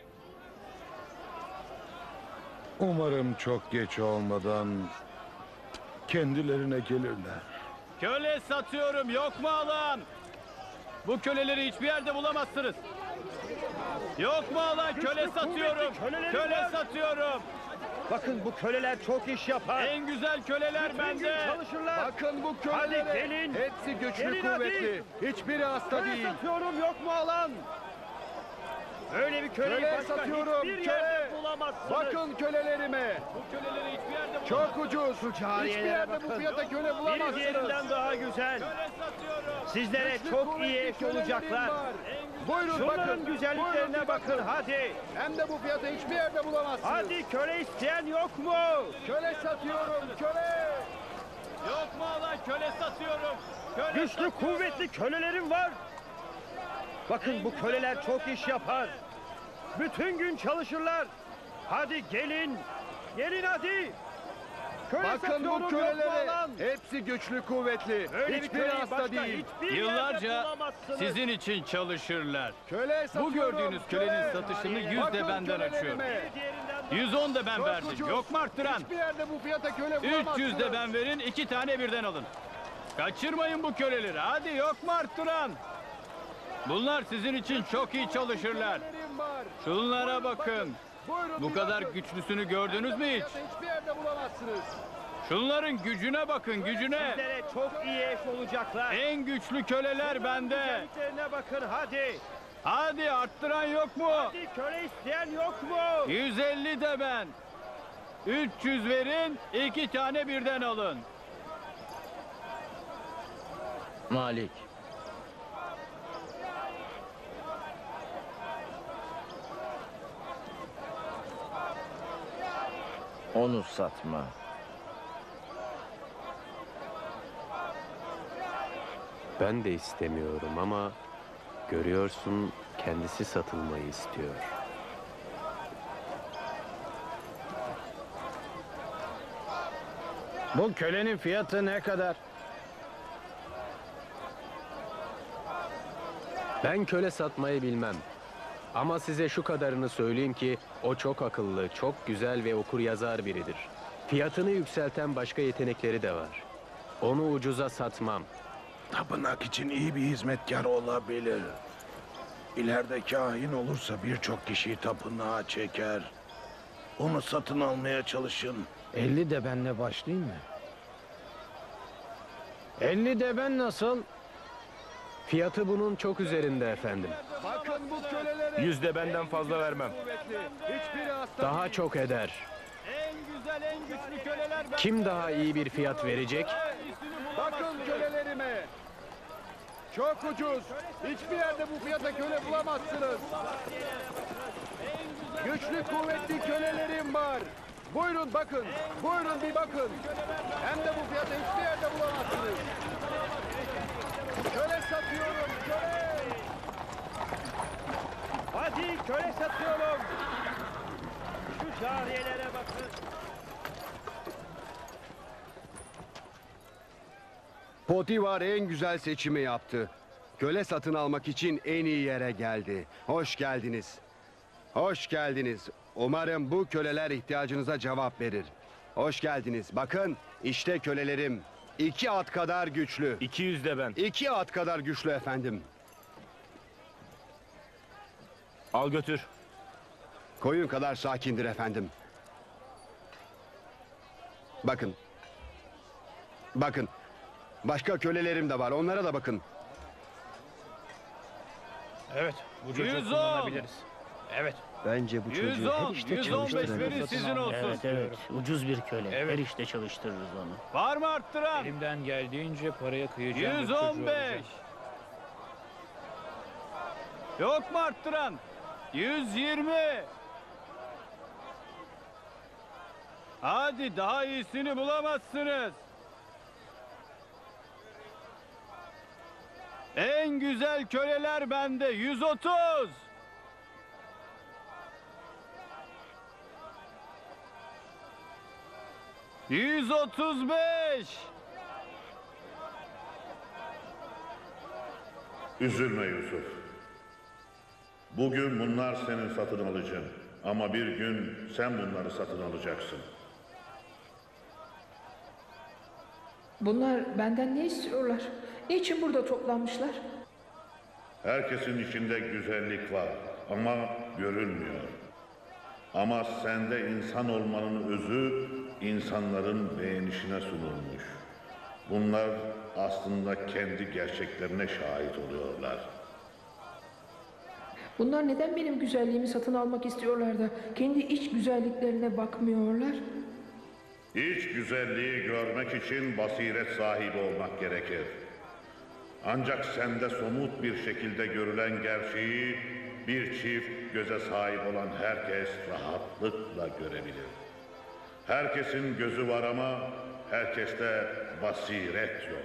[SPEAKER 3] Umarım çok geç olmadan kendilerine gelirler.
[SPEAKER 10] Köle satıyorum, yok mu alan? Bu köleleri hiçbir yerde bulamazsınız. Yok mu alan? Köle satıyorum. Köle satıyorum.
[SPEAKER 6] Bakın bu köleler çok iş yapar.
[SPEAKER 10] En güzel köleler bende.
[SPEAKER 6] Çalışırlar.
[SPEAKER 1] Bakın bu
[SPEAKER 6] Hadi
[SPEAKER 1] kölelere.
[SPEAKER 6] gelin.
[SPEAKER 1] Hepsi güçlü,
[SPEAKER 6] Gelin
[SPEAKER 1] kuvvetli. Hiçbiri hasta
[SPEAKER 6] Köle
[SPEAKER 1] değil.
[SPEAKER 6] satıyorum, yok mu alan? Öyle bir köleyi
[SPEAKER 1] Köle
[SPEAKER 6] başka
[SPEAKER 1] satıyorum,
[SPEAKER 6] hiçbir
[SPEAKER 1] köle.
[SPEAKER 6] yerde bulamazsınız.
[SPEAKER 1] Bakın kölelerime.
[SPEAKER 10] Bu köleleri hiçbir yerde bulamazsınız.
[SPEAKER 1] Çok ucuz. Hiçbir yerde bu fiyata köle
[SPEAKER 6] Biri
[SPEAKER 1] bulamazsınız.
[SPEAKER 6] diğerinden daha güzel.
[SPEAKER 10] Köle satıyorum.
[SPEAKER 6] Sizlere
[SPEAKER 1] Güçlü,
[SPEAKER 6] çok
[SPEAKER 1] kuvvetli
[SPEAKER 6] iyi eş
[SPEAKER 1] kölelerim
[SPEAKER 6] olacaklar.
[SPEAKER 1] var. Buyurun
[SPEAKER 6] Şunların
[SPEAKER 1] bakın.
[SPEAKER 6] güzelliklerine
[SPEAKER 1] Buyurun bir
[SPEAKER 6] bakın hadi.
[SPEAKER 1] Hem de bu fiyata hiçbir yerde bulamazsınız.
[SPEAKER 6] Hadi köle isteyen yok mu?
[SPEAKER 1] Köle satıyorum, köle.
[SPEAKER 10] Yok mu alan? Köle satıyorum. Köle
[SPEAKER 6] Güçlü
[SPEAKER 10] satıyorum.
[SPEAKER 6] kuvvetli kölelerim var. Bakın bu köleler çok iş yapar. Bütün gün çalışırlar. Hadi gelin. Gelin hadi. Köle
[SPEAKER 1] Bakın
[SPEAKER 6] satıyorum,
[SPEAKER 1] bu
[SPEAKER 6] yok mu
[SPEAKER 1] kölelere.
[SPEAKER 6] alan?
[SPEAKER 1] Hepsi güçlü, kuvvetli.
[SPEAKER 6] Öyle bir
[SPEAKER 1] Hiçbiri
[SPEAKER 6] köleyi
[SPEAKER 1] hasta
[SPEAKER 6] başka
[SPEAKER 1] değil.
[SPEAKER 6] hiçbir yerde
[SPEAKER 10] Yıllarca
[SPEAKER 6] bulamazsınız.
[SPEAKER 10] sizin için çalışırlar.
[SPEAKER 1] Köle satıyorum.
[SPEAKER 10] Bu gördüğünüz kölenin
[SPEAKER 1] köle.
[SPEAKER 10] satışını 100
[SPEAKER 1] Bakın
[SPEAKER 10] de benden açıyorum.
[SPEAKER 1] kölelerime.
[SPEAKER 10] 110 da ben
[SPEAKER 1] Çok
[SPEAKER 10] verdim.
[SPEAKER 1] ucuz.
[SPEAKER 10] Yok mu arttıran?
[SPEAKER 1] Hiçbir yerde bu fiyata köle bulamazsınız.
[SPEAKER 10] 300 de ben verin, 2 tane birden alın. Kaçırmayın bu köleleri. Hadi yok mu arttıran? Bunlar sizin için çok iyi çalışırlar.
[SPEAKER 1] Kölelerim var.
[SPEAKER 10] Şunlara bakın.
[SPEAKER 1] Buyurun
[SPEAKER 10] Bu
[SPEAKER 1] bir
[SPEAKER 10] kadar
[SPEAKER 1] bakın.
[SPEAKER 10] güçlüsünü gördünüz mü hiç?
[SPEAKER 1] Bu fiyata hiçbir yerde bulamazsınız.
[SPEAKER 10] Şunların gücüne bakın, gücüne.
[SPEAKER 6] Sizlere çok iyi eş olacaklar.
[SPEAKER 10] En güçlü köleler bende.
[SPEAKER 6] Güzelliklerine bakın hadi.
[SPEAKER 10] Hadi arttıran yok mu?
[SPEAKER 6] Hadi köle isteyen yok mu?
[SPEAKER 10] 150 de ben. 300 verin, 2 tane birden alın.
[SPEAKER 8] Malik. Onu satma.
[SPEAKER 5] Ben de istemiyorum ama görüyorsun kendisi satılmayı istiyor.
[SPEAKER 9] Bu kölenin fiyatı ne kadar?
[SPEAKER 5] Ben köle satmayı bilmem. Ama size şu kadarını söyleyeyim ki o çok akıllı, çok güzel ve okur yazar biridir. Fiyatını yükselten başka yetenekleri de var. Onu ucuza satmam.
[SPEAKER 3] Tapınak için iyi bir hizmetkar olabilir. İleride kahin olursa birçok kişiyi tapınağa çeker. Onu satın almaya çalışın.
[SPEAKER 9] 50 de benle başlayayım mı? 50 de ben nasıl?
[SPEAKER 5] Fiyatı bunun çok üzerinde efendim.
[SPEAKER 1] Bakın bu kölelere.
[SPEAKER 10] 100 de benden fazla vermem.
[SPEAKER 1] Kuvvetli. Hiçbiri hasta
[SPEAKER 5] Daha
[SPEAKER 1] değil.
[SPEAKER 5] çok eder.
[SPEAKER 10] En güzel, en güçlü köleler bende.
[SPEAKER 5] Kim daha iyi bir fiyat verecek?
[SPEAKER 1] Bakın kölelerime. Çok ucuz. Hiçbir yerde bu fiyata köle bulamazsınız. Güçlü, kuvvetli kölelerim var. Buyurun bakın. Buyurun bir bakın. Hem de bu fiyata hiçbir yerde bulamazsınız. Köle satıyorum, köle.
[SPEAKER 6] Hadi köle satıyorum. Şu cariyelere bakın.
[SPEAKER 1] Potivar en güzel seçimi yaptı. Köle satın almak için en iyi yere geldi. Hoş geldiniz. Hoş geldiniz. Umarım bu köleler ihtiyacınıza cevap verir. Hoş geldiniz. Bakın işte kölelerim. 2 at kadar güçlü.
[SPEAKER 10] 200 de ben.
[SPEAKER 1] 2 at kadar güçlü efendim.
[SPEAKER 10] Al götür.
[SPEAKER 1] Koyun kadar sakindir efendim. Bakın. Bakın. Başka kölelerim de var. Onlara da bakın.
[SPEAKER 6] Evet bu çocuğu
[SPEAKER 10] 110.
[SPEAKER 6] kullanabiliriz. Evet.
[SPEAKER 11] Bence bu çocuğu
[SPEAKER 10] 110,
[SPEAKER 11] her işte
[SPEAKER 10] 115
[SPEAKER 11] çalıştıralım.
[SPEAKER 10] verin sizin olsun.
[SPEAKER 12] Evet evet. Ucuz bir köle. Her işte çalıştırırız onu.
[SPEAKER 10] Var mı arttıran?
[SPEAKER 13] Elimden geldiğince paraya kıyacağım. bu çocuğu
[SPEAKER 10] 115.
[SPEAKER 13] alacağım.
[SPEAKER 10] Yok mu arttıran? 120. Hadi daha iyisini bulamazsınız. En güzel köleler bende. 130. ...135.
[SPEAKER 2] Üzülme Yusuf. Bugün bunlar senin satın alacağın. Ama bir gün sen bunları satın alacaksın.
[SPEAKER 4] Bunlar benden ne istiyorlar? Niçin burada toplanmışlar?
[SPEAKER 2] Herkesin içinde güzellik var ama görünmüyor. Ama sende insan olmanın özü insanların beğenişine sunulmuş. Bunlar aslında kendi gerçeklerine şahit oluyorlar.
[SPEAKER 4] Bunlar neden benim güzelliğimi satın almak istiyorlar da kendi iç güzelliklerine bakmıyorlar?
[SPEAKER 2] İç güzelliği görmek için basiret sahibi olmak gerekir. Ancak sende somut bir şekilde görülen gerçeği bir çift göze sahip olan herkes rahatlıkla görebilir. Herkesin gözü var ama herkeste basiret yok.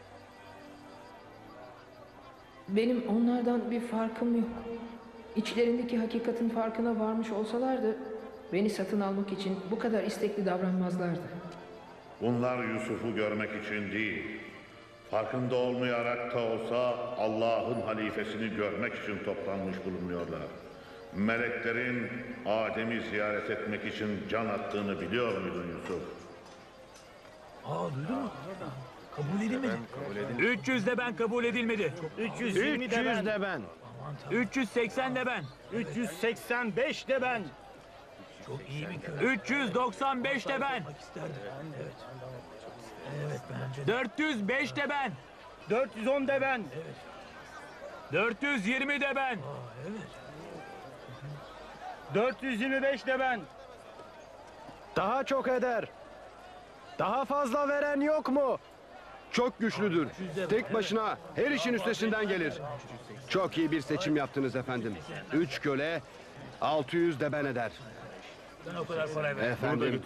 [SPEAKER 4] Benim onlardan bir farkım yok. İçlerindeki hakikatin farkına varmış olsalardı beni satın almak için bu kadar istekli davranmazlardı.
[SPEAKER 2] Bunlar Yusuf'u görmek için değil, farkında olmayarak da olsa Allah'ın halifesini görmek için toplanmış bulunuyorlar. Meleklerin Adem'i ziyaret etmek için can attığını biliyor muydun Yusuf?
[SPEAKER 10] 300 de ben kabul edilmedi.
[SPEAKER 9] 320 de ben.
[SPEAKER 10] 380 de ben.
[SPEAKER 6] 385 de ben.
[SPEAKER 10] 395 de ben. 405 de ben.
[SPEAKER 6] 410 de ben.
[SPEAKER 10] 420 de ben.
[SPEAKER 6] 425 de ben.
[SPEAKER 9] Daha çok eder. Daha fazla veren yok mu?
[SPEAKER 1] Çok güçlüdür. Tek başına her işin üstesinden gelir. Çok iyi bir seçim yaptınız efendim. 3 köle 600 de ben eder. Efendim,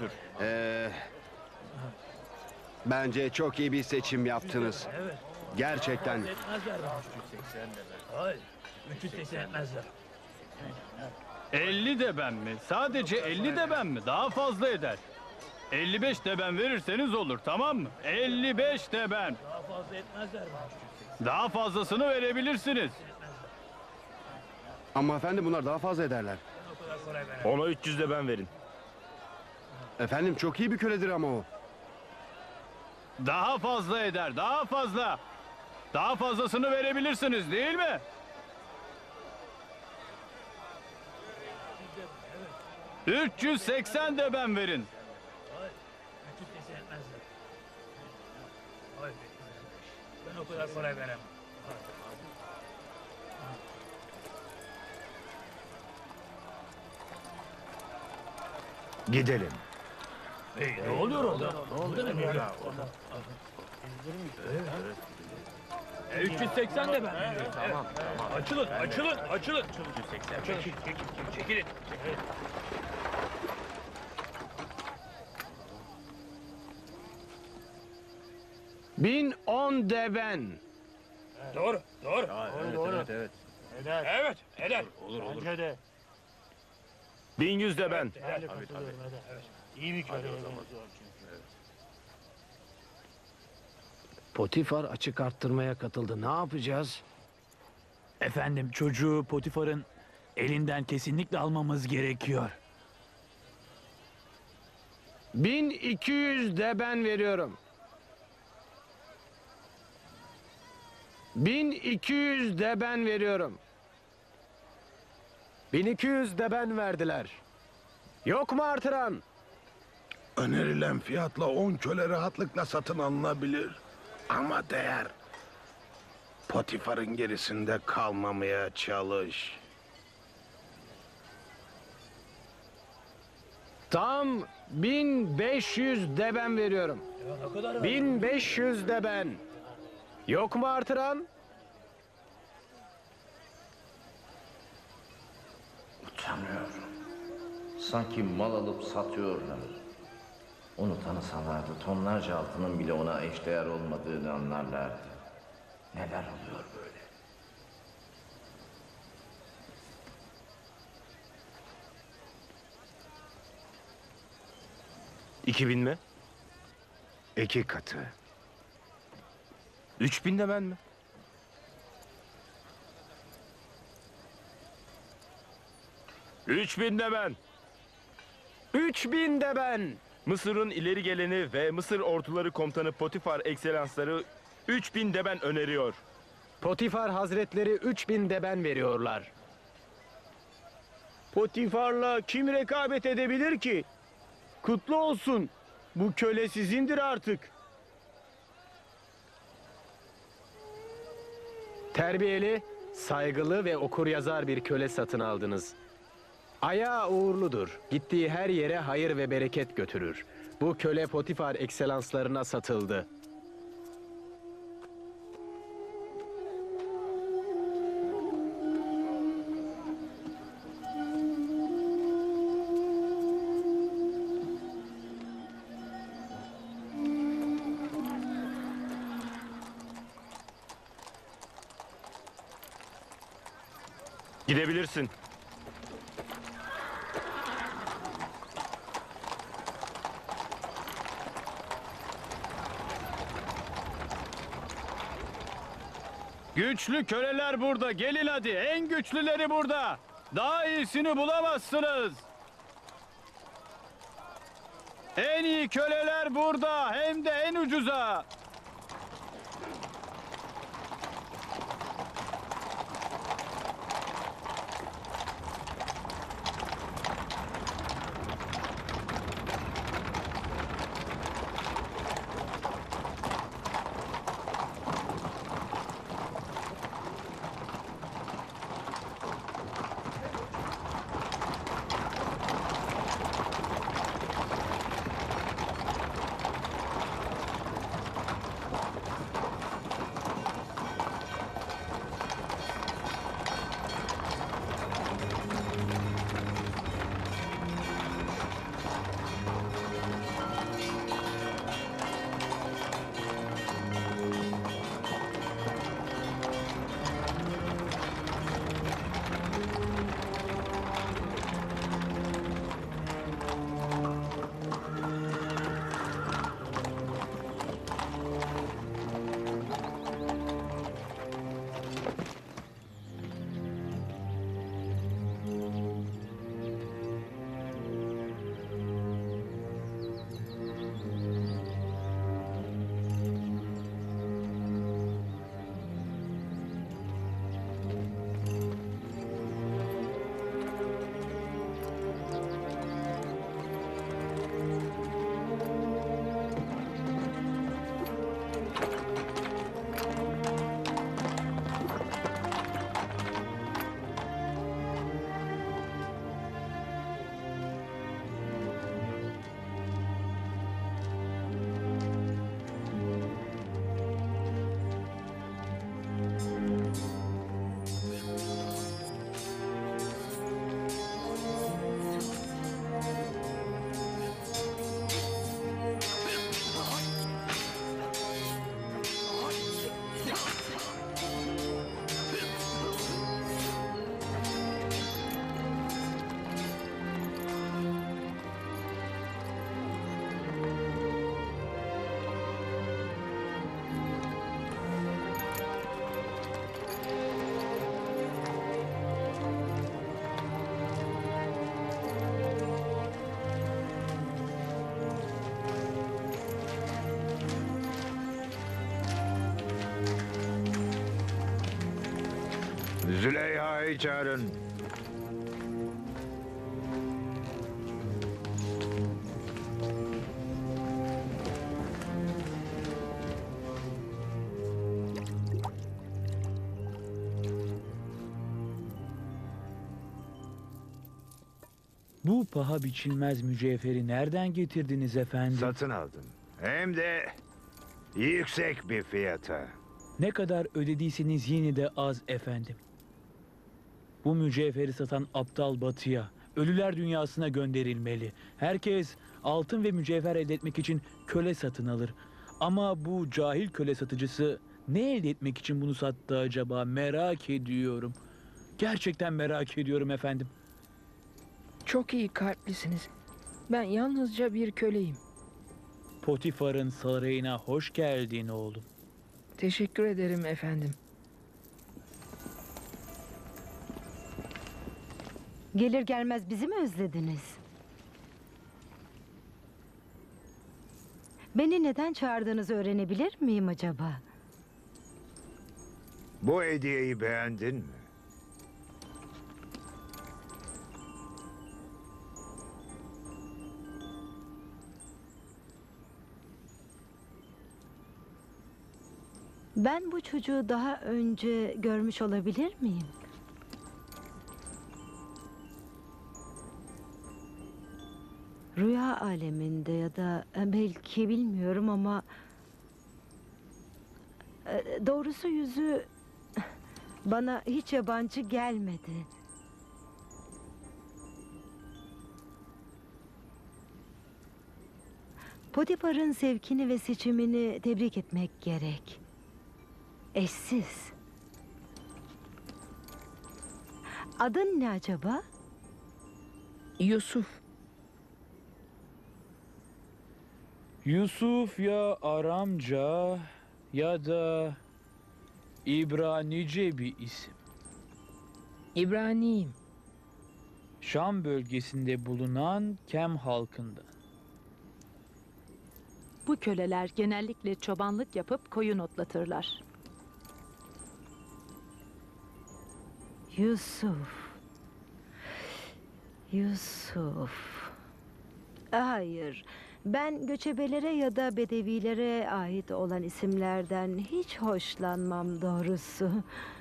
[SPEAKER 1] bence çok iyi bir seçim yaptınız. Gerçekten.
[SPEAKER 10] 50 de ben mi? Sadece 50 de ben mi? Daha fazla eder. 55 de ben verirseniz olur, tamam mı? 55 de ben. Daha fazlasını verebilirsiniz.
[SPEAKER 1] Ama efendim bunlar daha fazla ederler.
[SPEAKER 6] Ona 300 de ben verin.
[SPEAKER 1] Efendim çok iyi bir köledir ama o.
[SPEAKER 10] Daha fazla eder, daha fazla. Daha fazlasını verebilirsiniz, değil mi? ...380 de ben verin.
[SPEAKER 3] Gidelim.
[SPEAKER 10] 380 de ben. Tamam. Açılın.
[SPEAKER 9] 1010 de ben.
[SPEAKER 6] Doğru.
[SPEAKER 13] Evet.
[SPEAKER 6] Evet, eder.
[SPEAKER 13] Olur.
[SPEAKER 6] 1100 de ben.
[SPEAKER 9] Potifar açık arttırmaya katıldı. Ne yapacağız?
[SPEAKER 12] Efendim çocuğu Potifar'ın elinden kesinlikle almamız gerekiyor.
[SPEAKER 9] 1200 de ben veriyorum. 1200 de ben veriyorum.
[SPEAKER 5] 1200 de ben verdiler.
[SPEAKER 9] Yok mu artıran?
[SPEAKER 3] Önerilen fiyatla 10 köle rahatlıkla satın alınabilir. Ama değer. Potifar'ın gerisinde kalmamaya çalış.
[SPEAKER 9] Tam 1500 deben veriyorum. 1500 deben. Yok mu artıran?
[SPEAKER 8] Utanıyorum. Sanki mal alıp satıyorlar. Onu tanısalardı tonlarca altının bile ona eşdeğer olmadığını anlarlardı. Neler oluyor böyle?
[SPEAKER 5] $2000 mi?
[SPEAKER 3] 2 katı.
[SPEAKER 5] 3000 de ben mi? $3000 de ben.
[SPEAKER 9] 3000 de ben.
[SPEAKER 5] Mısır'ın ileri geleni ve Mısır orduları komutanı Potifar ekselansları 3000 de ben öneriyor.
[SPEAKER 9] Potifar hazretleri 3000 deben veriyorlar.
[SPEAKER 6] Potifar'la kim rekabet edebilir ki? Kutlu olsun. Bu köle sizindir artık.
[SPEAKER 9] Terbiyeli, saygılı ve okuryazar bir köle satın aldınız. Ayağı uğurludur. Gittiği her yere hayır ve bereket götürür. Bu köle Potifar ekselanslarına satıldı.
[SPEAKER 5] Gidebilirsin.
[SPEAKER 10] Güçlü köleler burada. Gelin hadi. En güçlüleri burada. Daha iyisini bulamazsınız. En iyi köleler burada. Hem de en ucuza.
[SPEAKER 3] Züleyha'yı çağırın.
[SPEAKER 13] Bu paha biçilmez mücevheri nereden getirdiniz efendim?
[SPEAKER 11] Satın aldım. Hem de yüksek bir fiyata.
[SPEAKER 13] Ne kadar ödediyseniz yine de az efendim. Bu mücevheri satan aptal batıya, ölüler dünyasına gönderilmeli. Herkes altın ve mücevher elde etmek için köle satın alır. Ama bu cahil köle satıcısı ne elde etmek için bunu sattı acaba, merak ediyorum. Gerçekten merak ediyorum efendim.
[SPEAKER 4] Çok iyi kalplisiniz. Ben yalnızca bir köleyim.
[SPEAKER 13] Potifar'ın sarayına hoş geldin oğlum.
[SPEAKER 4] Teşekkür ederim efendim.
[SPEAKER 14] Gelir gelmez bizi mi özlediniz? Beni neden çağırdığınızı öğrenebilir miyim acaba?
[SPEAKER 11] Bu hediyeyi beğendin mi?
[SPEAKER 14] Ben bu çocuğu daha önce görmüş olabilir miyim? Rüya aleminde ya da belki bilmiyorum ama doğrusu yüzü bana hiç yabancı gelmedi. Potifar'ın sevkini ve seçimini tebrik etmek gerek. Eşsiz. Adın ne acaba?
[SPEAKER 4] Yusuf.
[SPEAKER 13] Yusuf ya Aramca ya da İbranice bir isim.
[SPEAKER 4] İbraniyim.
[SPEAKER 13] Şam bölgesinde bulunan Kem halkında.
[SPEAKER 15] Bu köleler genellikle çobanlık yapıp koyun otlatırlar.
[SPEAKER 14] Yusuf. Yusuf. Hayır. Ben göçebelere ya da bedevilere ait olan isimlerden hiç hoşlanmam doğrusu.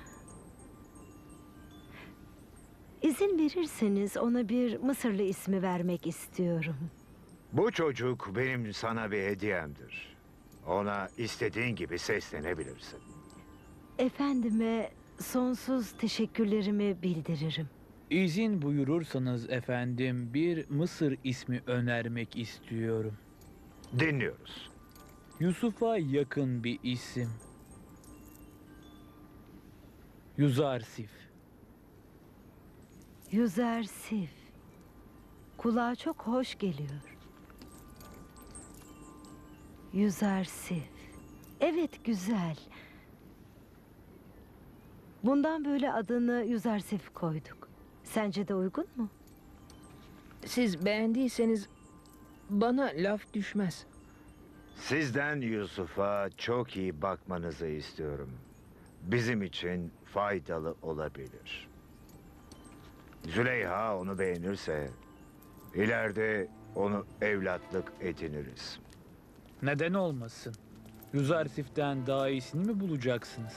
[SPEAKER 14] İzin verirseniz ona bir Mısırlı ismi vermek istiyorum.
[SPEAKER 11] Bu çocuk benim sana bir hediyemdir. Ona istediğin gibi seslenebilirsin.
[SPEAKER 14] Efendime sonsuz teşekkürlerimi bildiririm.
[SPEAKER 13] İzin buyurursanız efendim bir Mısır ismi önermek istiyorum.
[SPEAKER 11] Dinliyoruz.
[SPEAKER 13] Yusuf'a yakın bir isim. Yuzarsif.
[SPEAKER 14] Yüzersif. Kulağa çok hoş geliyor. Yüzersif. Evet, güzel. Bundan böyle adını Yüzersif koyduk. Sence de uygun mu?
[SPEAKER 4] Siz beğendiyseniz bana laf düşmez.
[SPEAKER 11] Sizden Yusuf'a çok iyi bakmanızı istiyorum. Bizim için faydalı olabilir. Züleyha onu beğenirse ileride onu evlatlık ediniriz.
[SPEAKER 13] Neden olmasın? Yuzarsif'ten daha iyisini mi bulacaksınız?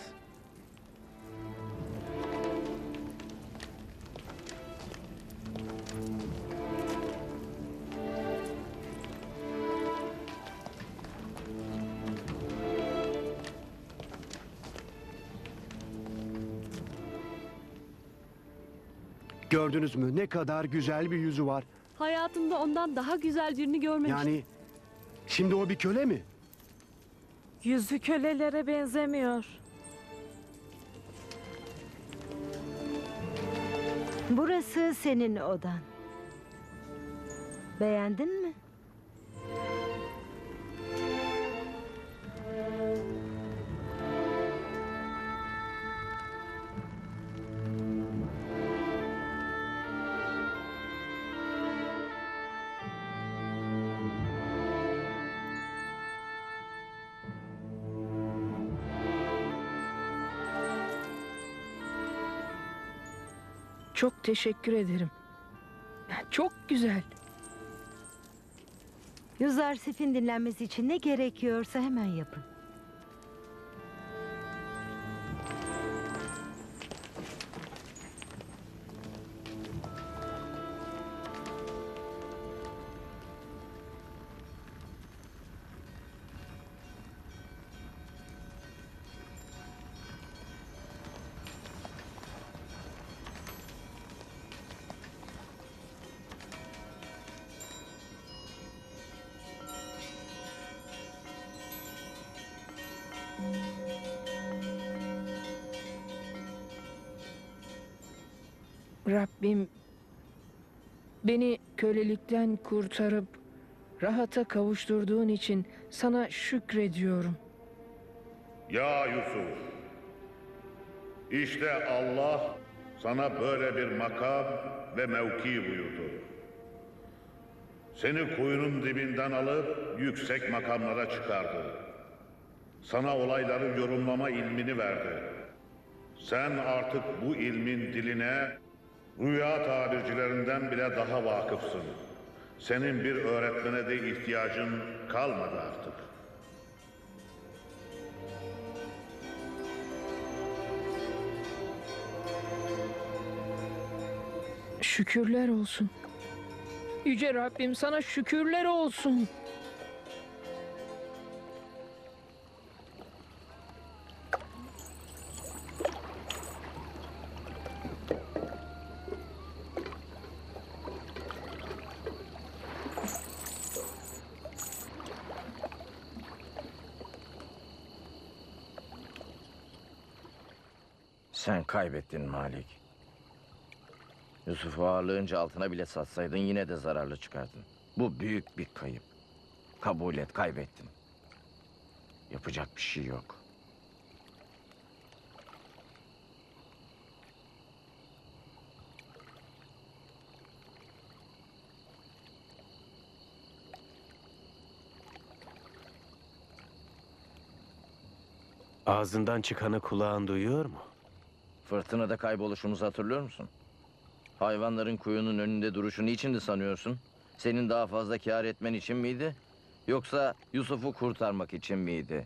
[SPEAKER 1] Gördünüz mü ne kadar güzel bir yüzü var.
[SPEAKER 15] Hayatımda ondan daha güzel birini görmemiştim.
[SPEAKER 1] Yani şimdi o bir köle mi?
[SPEAKER 15] Yüzü kölelere benzemiyor.
[SPEAKER 14] Burası senin odan. Beğendin mi?
[SPEAKER 4] Çok teşekkür ederim. Çok güzel.
[SPEAKER 14] Yüzersif'in dinlenmesi için ne gerekiyorsa hemen yapın.
[SPEAKER 4] Rabbim beni kölelikten kurtarıp rahata kavuşturduğun için sana şükrediyorum.
[SPEAKER 2] Ya Yusuf, işte Allah sana böyle bir makam ve mevki buyurdu. Seni kuyunun dibinden alıp yüksek makamlara çıkardı. Sana olayları yorumlama ilmini verdi. Sen artık bu ilmin diline rüya tabircilerinden bile daha vakıfsın. Senin bir öğretmene de ihtiyacın kalmadı artık.
[SPEAKER 4] Şükürler olsun. Yüce Rabbim sana şükürler olsun.
[SPEAKER 8] Sen kaybettin Malik. Yusuf'u ağırlığınca altına bile satsaydın yine de zararlı çıkardın. Bu büyük bir kayıp. Kabul et, kaybettin. Yapacak bir şey yok.
[SPEAKER 5] Ağzından çıkanı kulağın duyuyor mu?
[SPEAKER 8] Fırtınada kayboluşumuzu hatırlıyor musun? Hayvanların kuyunun önünde duruşu niçindi sanıyorsun? Senin daha fazla kâr etmen için miydi? Yoksa Yusuf'u kurtarmak için miydi?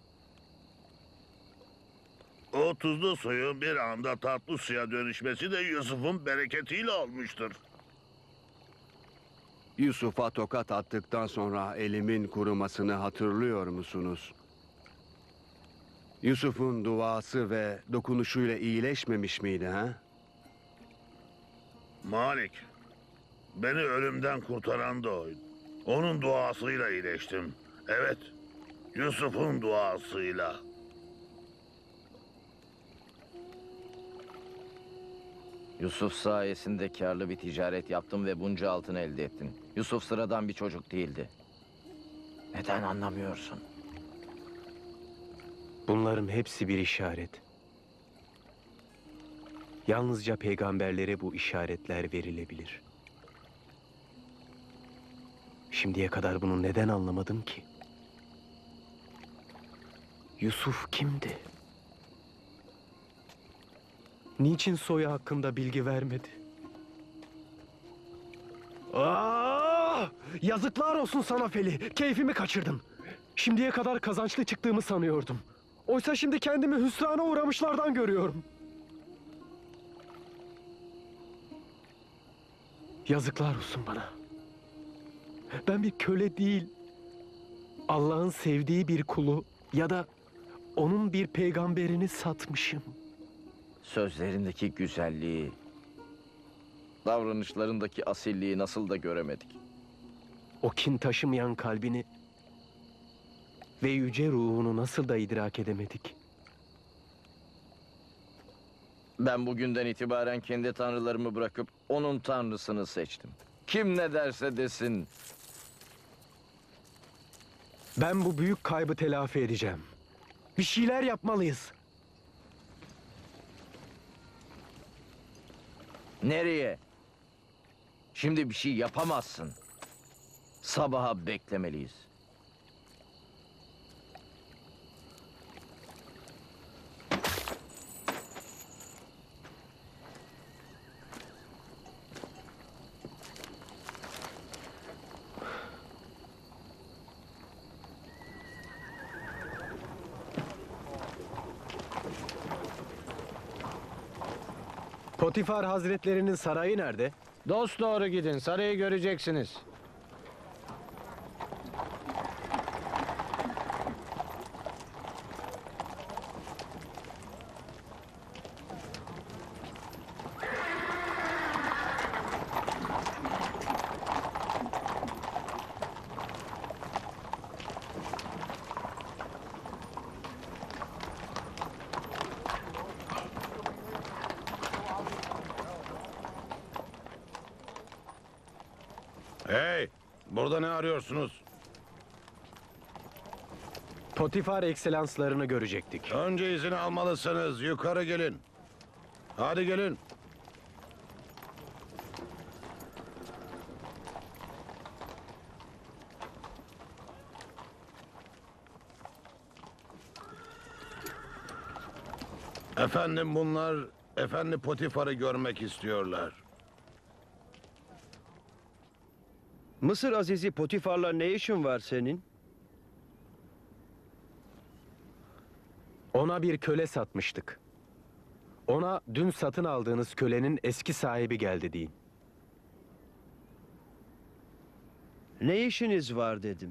[SPEAKER 2] O tuzlu suyun bir anda tatlı suya dönüşmesi de Yusuf'un bereketiyle olmuştur.
[SPEAKER 1] Yusuf'a tokat attıktan sonra elimin kurumasını hatırlıyor musunuz? Yusuf'un duası ve dokunuşuyla iyileşmemiş miydi ha?
[SPEAKER 2] Malik, beni ölümden kurtaran da oydu. Onun duasıyla iyileştim. Evet, Yusuf'un duasıyla.
[SPEAKER 8] Yusuf sayesinde karlı bir ticaret yaptın ve bunca altın elde ettin. Yusuf sıradan bir çocuk değildi. Neden anlamıyorsun?
[SPEAKER 5] Bunların hepsi bir işaret. Yalnızca peygamberlere bu işaretler verilebilir. Şimdiye kadar bunu neden anlamadım ki? Yusuf kimdi? Niçin soyu hakkında bilgi vermedi? Yazıklar olsun sana Feli. Keyfimi kaçırdın. Şimdiye kadar kazançlı çıktığımı sanıyordum. Oysa şimdi kendimi hüsrana uğramışlardan görüyorum. Yazıklar olsun bana. Ben bir köle değil, Allah'ın sevdiği bir kulu ya da onun bir peygamberini satmışım.
[SPEAKER 8] Sözlerindeki güzelliği, davranışlarındaki asilliği nasıl da göremedik.
[SPEAKER 5] O kin taşımayan kalbini ve yüce ruhunu nasıl da idrak edemedik.
[SPEAKER 8] Ben bugünden itibaren kendi tanrılarımı bırakıp onun tanrısını seçtim. Kim ne derse desin.
[SPEAKER 5] Ben bu büyük kaybı telafi edeceğim. Bir şeyler yapmalıyız.
[SPEAKER 8] Nereye? Şimdi bir şey yapamazsın. Sabaha beklemeliyiz.
[SPEAKER 9] Potifar Hazretlerinin sarayı nerede?
[SPEAKER 6] Dost doğru gidin, sarayı göreceksiniz.
[SPEAKER 3] Hey, burada ne arıyorsunuz?
[SPEAKER 5] Potifar ekselanslarını görecektik.
[SPEAKER 3] Önce izin almalısınız. Yukarı gelin. Hadi gelin. Efendim bunlar Efendi Potifar'ı görmek istiyorlar.
[SPEAKER 16] Mısır Azizi Potifar'la ne işin var senin?
[SPEAKER 5] Ona bir köle satmıştık. Ona dün satın aldığınız kölenin eski sahibi geldi deyin.
[SPEAKER 16] Ne işiniz var dedim.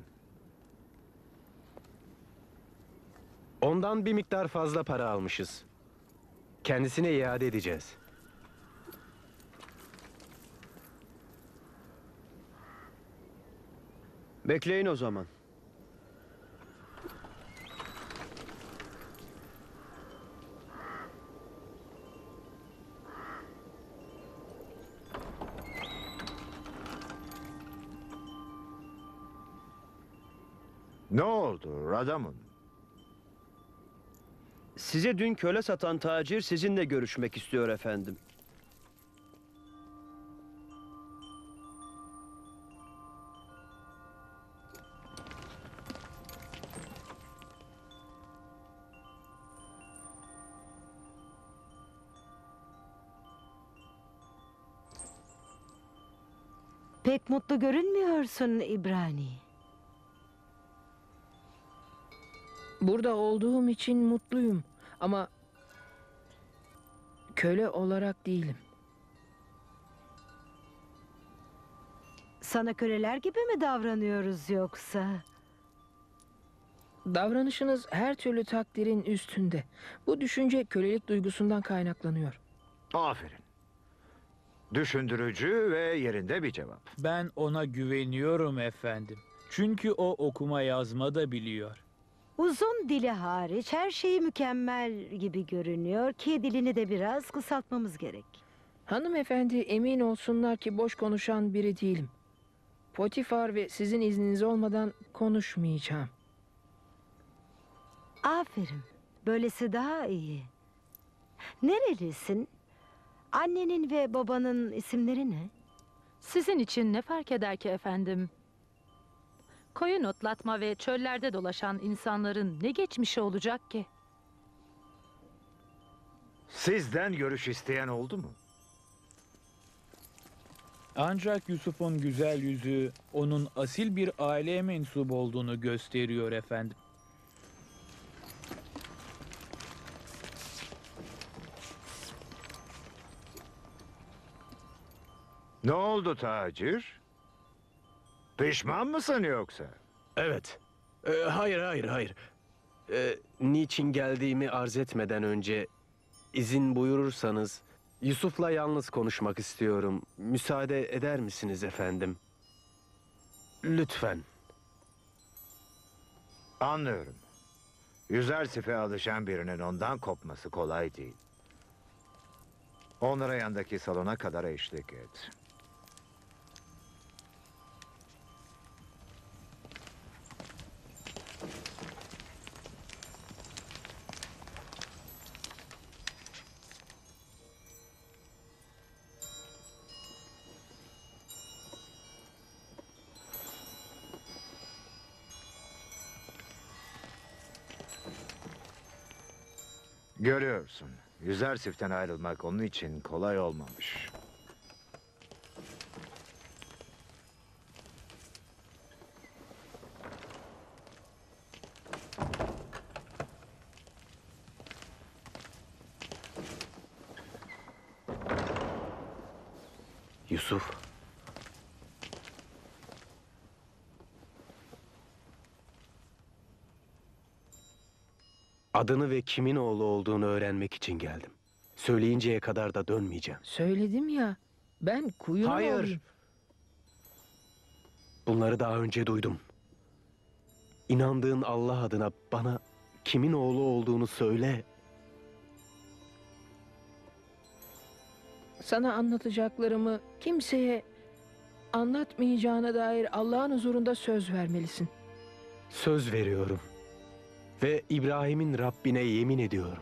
[SPEAKER 5] Ondan bir miktar fazla para almışız. Kendisine iade edeceğiz.
[SPEAKER 16] Bekleyin o zaman.
[SPEAKER 11] Ne oldu Radamın?
[SPEAKER 16] Size dün köle satan tacir sizinle görüşmek istiyor efendim.
[SPEAKER 14] Pek mutlu görünmüyorsun İbrani.
[SPEAKER 4] Burada olduğum için mutluyum ama köle olarak değilim.
[SPEAKER 14] Sana köleler gibi mi davranıyoruz yoksa?
[SPEAKER 4] Davranışınız her türlü takdirin üstünde. Bu düşünce kölelik duygusundan kaynaklanıyor.
[SPEAKER 11] Aferin. Düşündürücü ve yerinde bir cevap.
[SPEAKER 13] Ben ona güveniyorum efendim. Çünkü o okuma yazma da biliyor.
[SPEAKER 14] Uzun dili hariç her şeyi mükemmel gibi görünüyor ki dilini de biraz kısaltmamız gerek.
[SPEAKER 4] Hanımefendi emin olsunlar ki boş konuşan biri değilim. Potifar ve sizin izniniz olmadan konuşmayacağım.
[SPEAKER 14] Aferin. Böylesi daha iyi. Nerelisin? Annenin ve babanın isimleri ne?
[SPEAKER 15] Sizin için ne fark eder ki efendim? Koyun otlatma ve çöllerde dolaşan insanların ne geçmişi olacak ki?
[SPEAKER 11] Sizden görüş isteyen oldu mu?
[SPEAKER 13] Ancak Yusuf'un güzel yüzü onun asil bir aileye mensup olduğunu gösteriyor efendim.
[SPEAKER 11] Ne oldu tacir? Pişman mısın yoksa?
[SPEAKER 5] Evet. Hayır. Niçin geldiğimi arz etmeden önce izin buyurursanız Yusuf'la yalnız konuşmak istiyorum. Müsaade eder misiniz efendim? Lütfen.
[SPEAKER 11] Anlıyorum. Yüzersif'e alışan birinin ondan kopması kolay değil. Onlara yandaki salona kadar eşlik et. Görüyorsun, Yüzersif'ten ayrılmak onun için kolay olmamış.
[SPEAKER 5] Yusuf. Adını ve kimin oğlu olduğunu öğrenmek için geldim. Söyleyinceye kadar da dönmeyeceğim.
[SPEAKER 4] Söyledim ya, ben kuyunun
[SPEAKER 5] Hayır.
[SPEAKER 4] oğluyum.
[SPEAKER 5] Bunları daha önce duydum. İnandığın Allah adına bana kimin oğlu olduğunu söyle.
[SPEAKER 4] Sana anlatacaklarımı kimseye anlatmayacağına dair Allah'ın huzurunda söz vermelisin.
[SPEAKER 5] Söz veriyorum. Ve İbrahim'in Rabbine yemin ediyorum.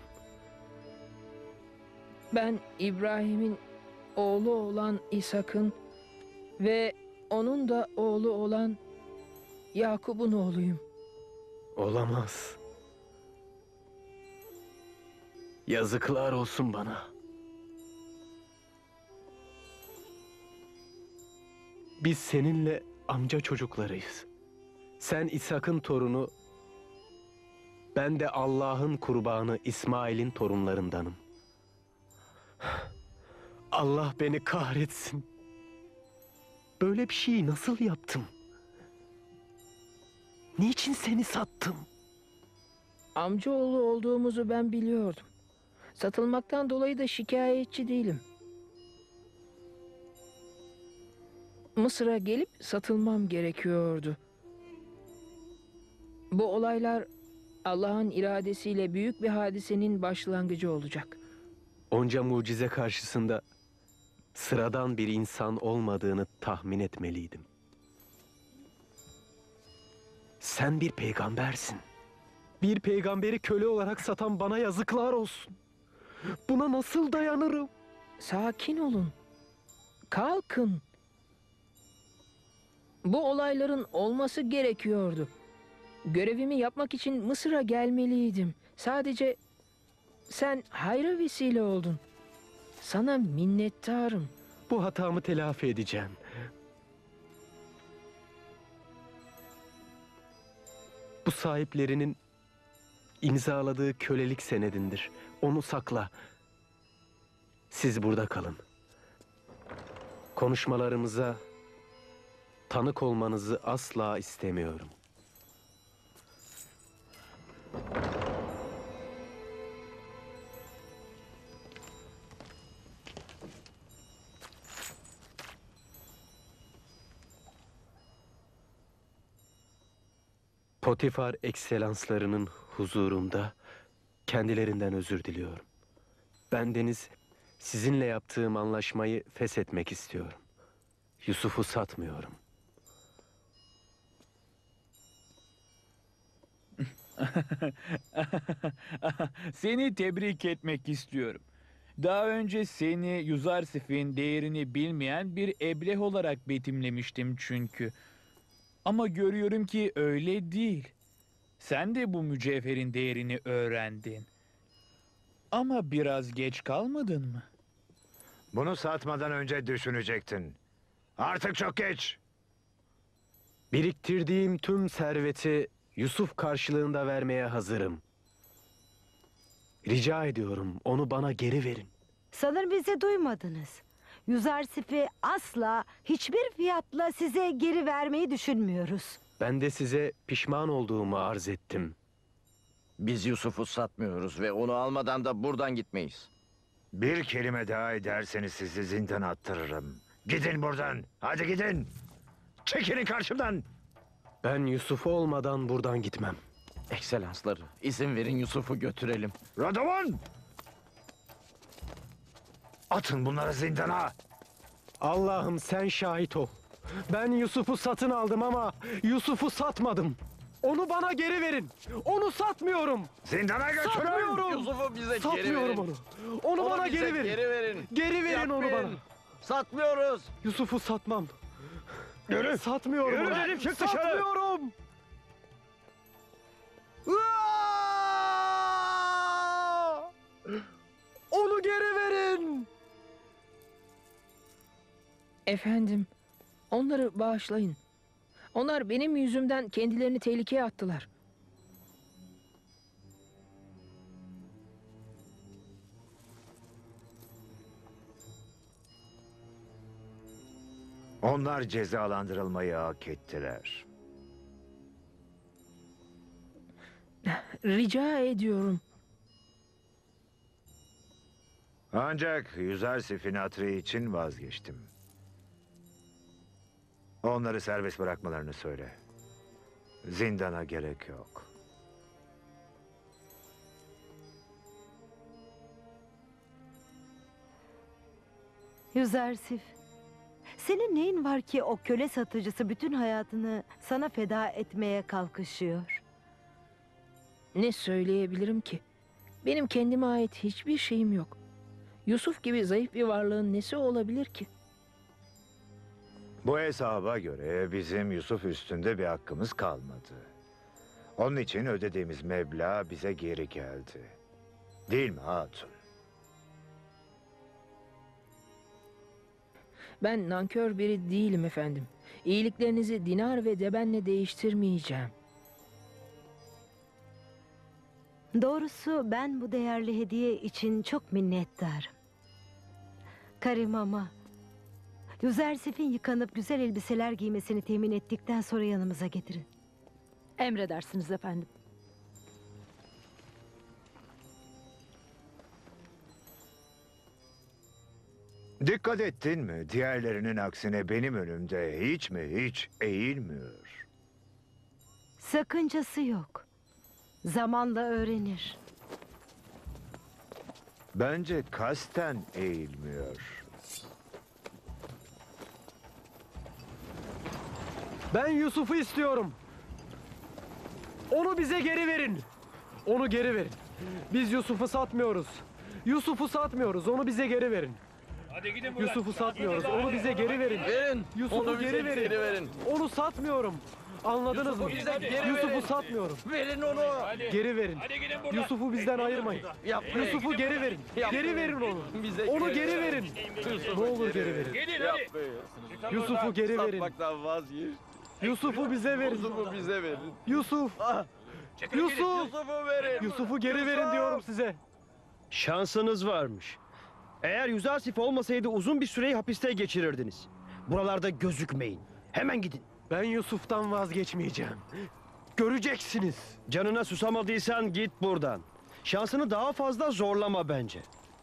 [SPEAKER 4] Ben İbrahim'in oğlu olan İshak'ın ve onun da oğlu olan Yakup'un oğluyum.
[SPEAKER 5] Olamaz. Yazıklar olsun bana. Biz seninle amca çocuklarıyız. Sen İshak'ın torunu, ben de Allah'ın kurbanı İsmail'in torunlarındanım. Allah beni kahretsin. Böyle bir şeyi nasıl yaptım? Niçin seni sattım?
[SPEAKER 4] Amcaoğlu olduğumuzu ben biliyordum. Satılmaktan dolayı da şikayetçi değilim. Mısır'a gelip satılmam gerekiyordu. Bu olaylar Allah'ın iradesiyle büyük bir hadisenin başlangıcı olacak.
[SPEAKER 5] Onca mucize karşısında sıradan bir insan olmadığını tahmin etmeliydim. Sen bir peygambersin. Bir peygamberi köle olarak satan bana yazıklar olsun. Buna nasıl dayanırım?
[SPEAKER 4] Sakin olun. Kalkın. Bu olayların olması gerekiyordu. Görevimi yapmak için Mısır'a gelmeliydim. Sadece sen hayra vesile oldun. Sana minnettarım.
[SPEAKER 5] Bu hatamı telafi edeceğim. Bu sahiplerinin imzaladığı kölelik senedindir. Onu sakla. Siz burada kalın. Konuşmalarımıza tanık olmanızı asla istemiyorum. Potifar ekselanslarının huzurunda kendilerinden özür diliyorum. Bendeniz sizinle yaptığım anlaşmayı feshetmek istiyorum. Yusuf'u satmıyorum.
[SPEAKER 13] Seni tebrik etmek istiyorum. Daha önce seni Yuzarsif'in değerini bilmeyen bir ebleh olarak betimlemiştim çünkü. Ama görüyorum ki öyle değil. Sen de bu mücevherin değerini öğrendin. Ama biraz geç kalmadın mı?
[SPEAKER 11] Bunu satmadan önce düşünecektin. Artık çok geç.
[SPEAKER 5] Biriktirdiğim tüm serveti Yusuf karşılığında vermeye hazırım. Rica ediyorum, onu bana geri verin.
[SPEAKER 14] Sanırım bizi duymadınız. Yuzarsif'i asla hiçbir fiyatla size geri vermeyi düşünmüyoruz.
[SPEAKER 5] Ben de size pişman olduğumu arz ettim.
[SPEAKER 8] Biz Yusuf'u satmıyoruz ve onu almadan da buradan gitmeyiz.
[SPEAKER 11] Bir kelime daha ederseniz sizi zindana attırırım. Gidin buradan. Hadi gidin. Çekilin karşımdan.
[SPEAKER 5] Ben Yusuf olmadan buradan gitmem.
[SPEAKER 8] Ekselansları, izin verin Yusuf'u götürelim.
[SPEAKER 11] Radovan! Atın bunları zindana.
[SPEAKER 5] Allah'ım sen şahit ol. Ben Yusuf'u satın aldım ama Yusuf'u satmadım. Onu bana geri verin. Onu satmıyorum.
[SPEAKER 11] Zindana götürün.
[SPEAKER 5] Satmıyorum.
[SPEAKER 8] Yusuf'u bize geri
[SPEAKER 5] Satmıyorum
[SPEAKER 8] verin.
[SPEAKER 5] onu. Onu bana
[SPEAKER 8] bize
[SPEAKER 5] geri verin.
[SPEAKER 8] Geri verin.
[SPEAKER 5] Geri verin onu
[SPEAKER 8] Yapmayın.
[SPEAKER 5] bana.
[SPEAKER 8] Satmıyoruz.
[SPEAKER 5] Yusuf'u satmam.
[SPEAKER 11] Yürü.
[SPEAKER 5] Satmıyorum.
[SPEAKER 11] Yürü
[SPEAKER 5] onu.
[SPEAKER 11] dedim, çık dışarı.
[SPEAKER 5] Satmıyorum. Onu geri verin.
[SPEAKER 4] Efendim, onları bağışlayın. Onlar benim yüzümden kendilerini tehlikeye attılar.
[SPEAKER 11] Onlar cezalandırılmayı hak ettiler.
[SPEAKER 4] Rica ediyorum.
[SPEAKER 11] Ancak Yuzarsif'in hatırı için vazgeçtim. Onları serbest bırakmalarını söyle. Zindana gerek yok.
[SPEAKER 14] Yuzarsif, Senin neyin var ki o köle satıcısı bütün hayatını sana feda etmeye kalkışıyor?
[SPEAKER 4] Ne söyleyebilirim ki? Benim kendime ait hiçbir şeyim yok. Yusuf gibi zayıf bir varlığın nesi olabilir ki?
[SPEAKER 11] Bu hesaba göre bizim Yusuf üstünde bir hakkımız kalmadı. Onun için ödediğimiz meblağ bize geri geldi. Değil mi hatun?
[SPEAKER 4] Ben nankör biri değilim efendim. İyiliklerinizi dinar ve debenle değiştirmeyeceğim.
[SPEAKER 14] Doğrusu ben bu değerli hediye için çok minnettarım. Karim ama Yüzersif'in yıkanıp güzel elbiseler giymesini temin ettikten sonra yanımıza getirin.
[SPEAKER 15] Emredersiniz efendim.
[SPEAKER 11] Dikkat ettin mi? Diğerlerinin aksine benim önümde hiç mi hiç eğilmiyor.
[SPEAKER 14] Sakıncası yok. Zamanla öğrenir.
[SPEAKER 11] Bence kasten eğilmiyor.
[SPEAKER 9] Ben Yusuf'u istiyorum. Onu bize geri verin. Onu geri verin. Biz Yusuf'u satmıyoruz. Yusuf'u satmıyoruz. Onu bize geri verin.
[SPEAKER 10] Hadi gidin buradan.
[SPEAKER 9] Yusuf'u satmıyoruz. Onu bize geri verin.
[SPEAKER 10] Verin.
[SPEAKER 9] Yusuf'u
[SPEAKER 10] Onu bize
[SPEAKER 9] geri verin.
[SPEAKER 10] geri verin.
[SPEAKER 9] Onu satmıyorum. Anladınız mı?
[SPEAKER 10] Yusuf'u bize geri
[SPEAKER 9] Yusuf'u
[SPEAKER 10] verin.
[SPEAKER 9] satmıyorum.
[SPEAKER 10] Verin onu. Hadi.
[SPEAKER 9] Geri verin.
[SPEAKER 10] Hadi gidin buradan.
[SPEAKER 9] Yusuf'u bizden ayırmayın.
[SPEAKER 10] Yapmayın.
[SPEAKER 9] Yusuf'u geri verin. Geri verin onu. Onu geri verin. Ne olur geri verin.
[SPEAKER 10] Gidin hadi.
[SPEAKER 9] Yusuf'u geri verin.
[SPEAKER 10] Satmaktan vazgeç.
[SPEAKER 9] Yusuf'u bize verin.
[SPEAKER 10] Yusuf'u bize verin.
[SPEAKER 9] Yusuf. Yusuf.
[SPEAKER 10] Yusuf'u verin.
[SPEAKER 9] Yusuf'u geri verin diyorum size.
[SPEAKER 16] Şansınız varmış. Eğer Yüzersif olmasaydı uzun bir süreyi hapiste geçirirdiniz. Buralarda gözükmeyin. Hemen gidin.
[SPEAKER 9] Ben Yusuf'tan vazgeçmeyeceğim. Göreceksiniz.
[SPEAKER 16] Canına susamadıysan git buradan. Şansını daha fazla zorlama bence.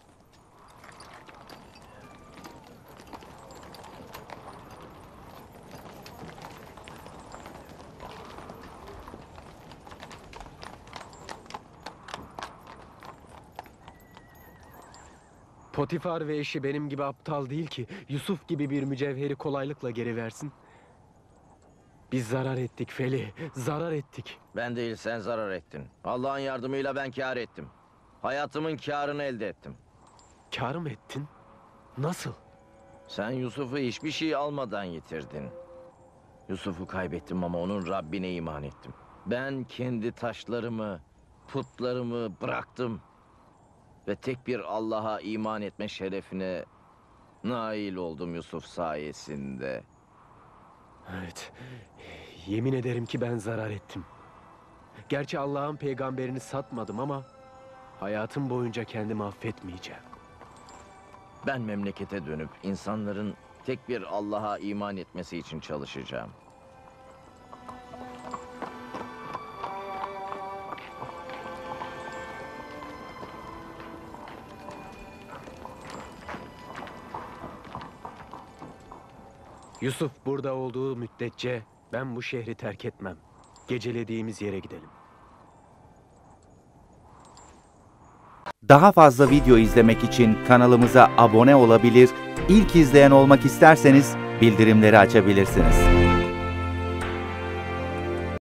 [SPEAKER 5] Potifar ve eşi benim gibi aptal değil ki Yusuf gibi bir mücevheri kolaylıkla geri versin. Biz zarar ettik Feli, zarar ettik.
[SPEAKER 8] Ben değil sen zarar ettin. Allah'ın yardımıyla ben kâr ettim. Hayatımın kârını elde ettim.
[SPEAKER 5] Kâr mı ettin? Nasıl?
[SPEAKER 8] Sen Yusuf'u hiçbir şey almadan yitirdin. Yusuf'u kaybettim ama onun Rabbine iman ettim. Ben kendi taşlarımı, putlarımı bıraktım. Ve tek bir Allah'a iman etme şerefine nail oldum Yusuf sayesinde.
[SPEAKER 5] Evet, yemin ederim ki ben zarar ettim. Gerçi Allah'ın peygamberini satmadım ama hayatım boyunca kendimi affetmeyeceğim.
[SPEAKER 8] Ben memlekete dönüp insanların tek bir Allah'a iman etmesi için çalışacağım.
[SPEAKER 5] Yusuf burada olduğu müddetçe ben bu şehri terk etmem. Gecelediğimiz yere gidelim.
[SPEAKER 17] Daha fazla video izlemek için kanalımıza abone olabilir, ilk izleyen olmak isterseniz bildirimleri açabilirsiniz.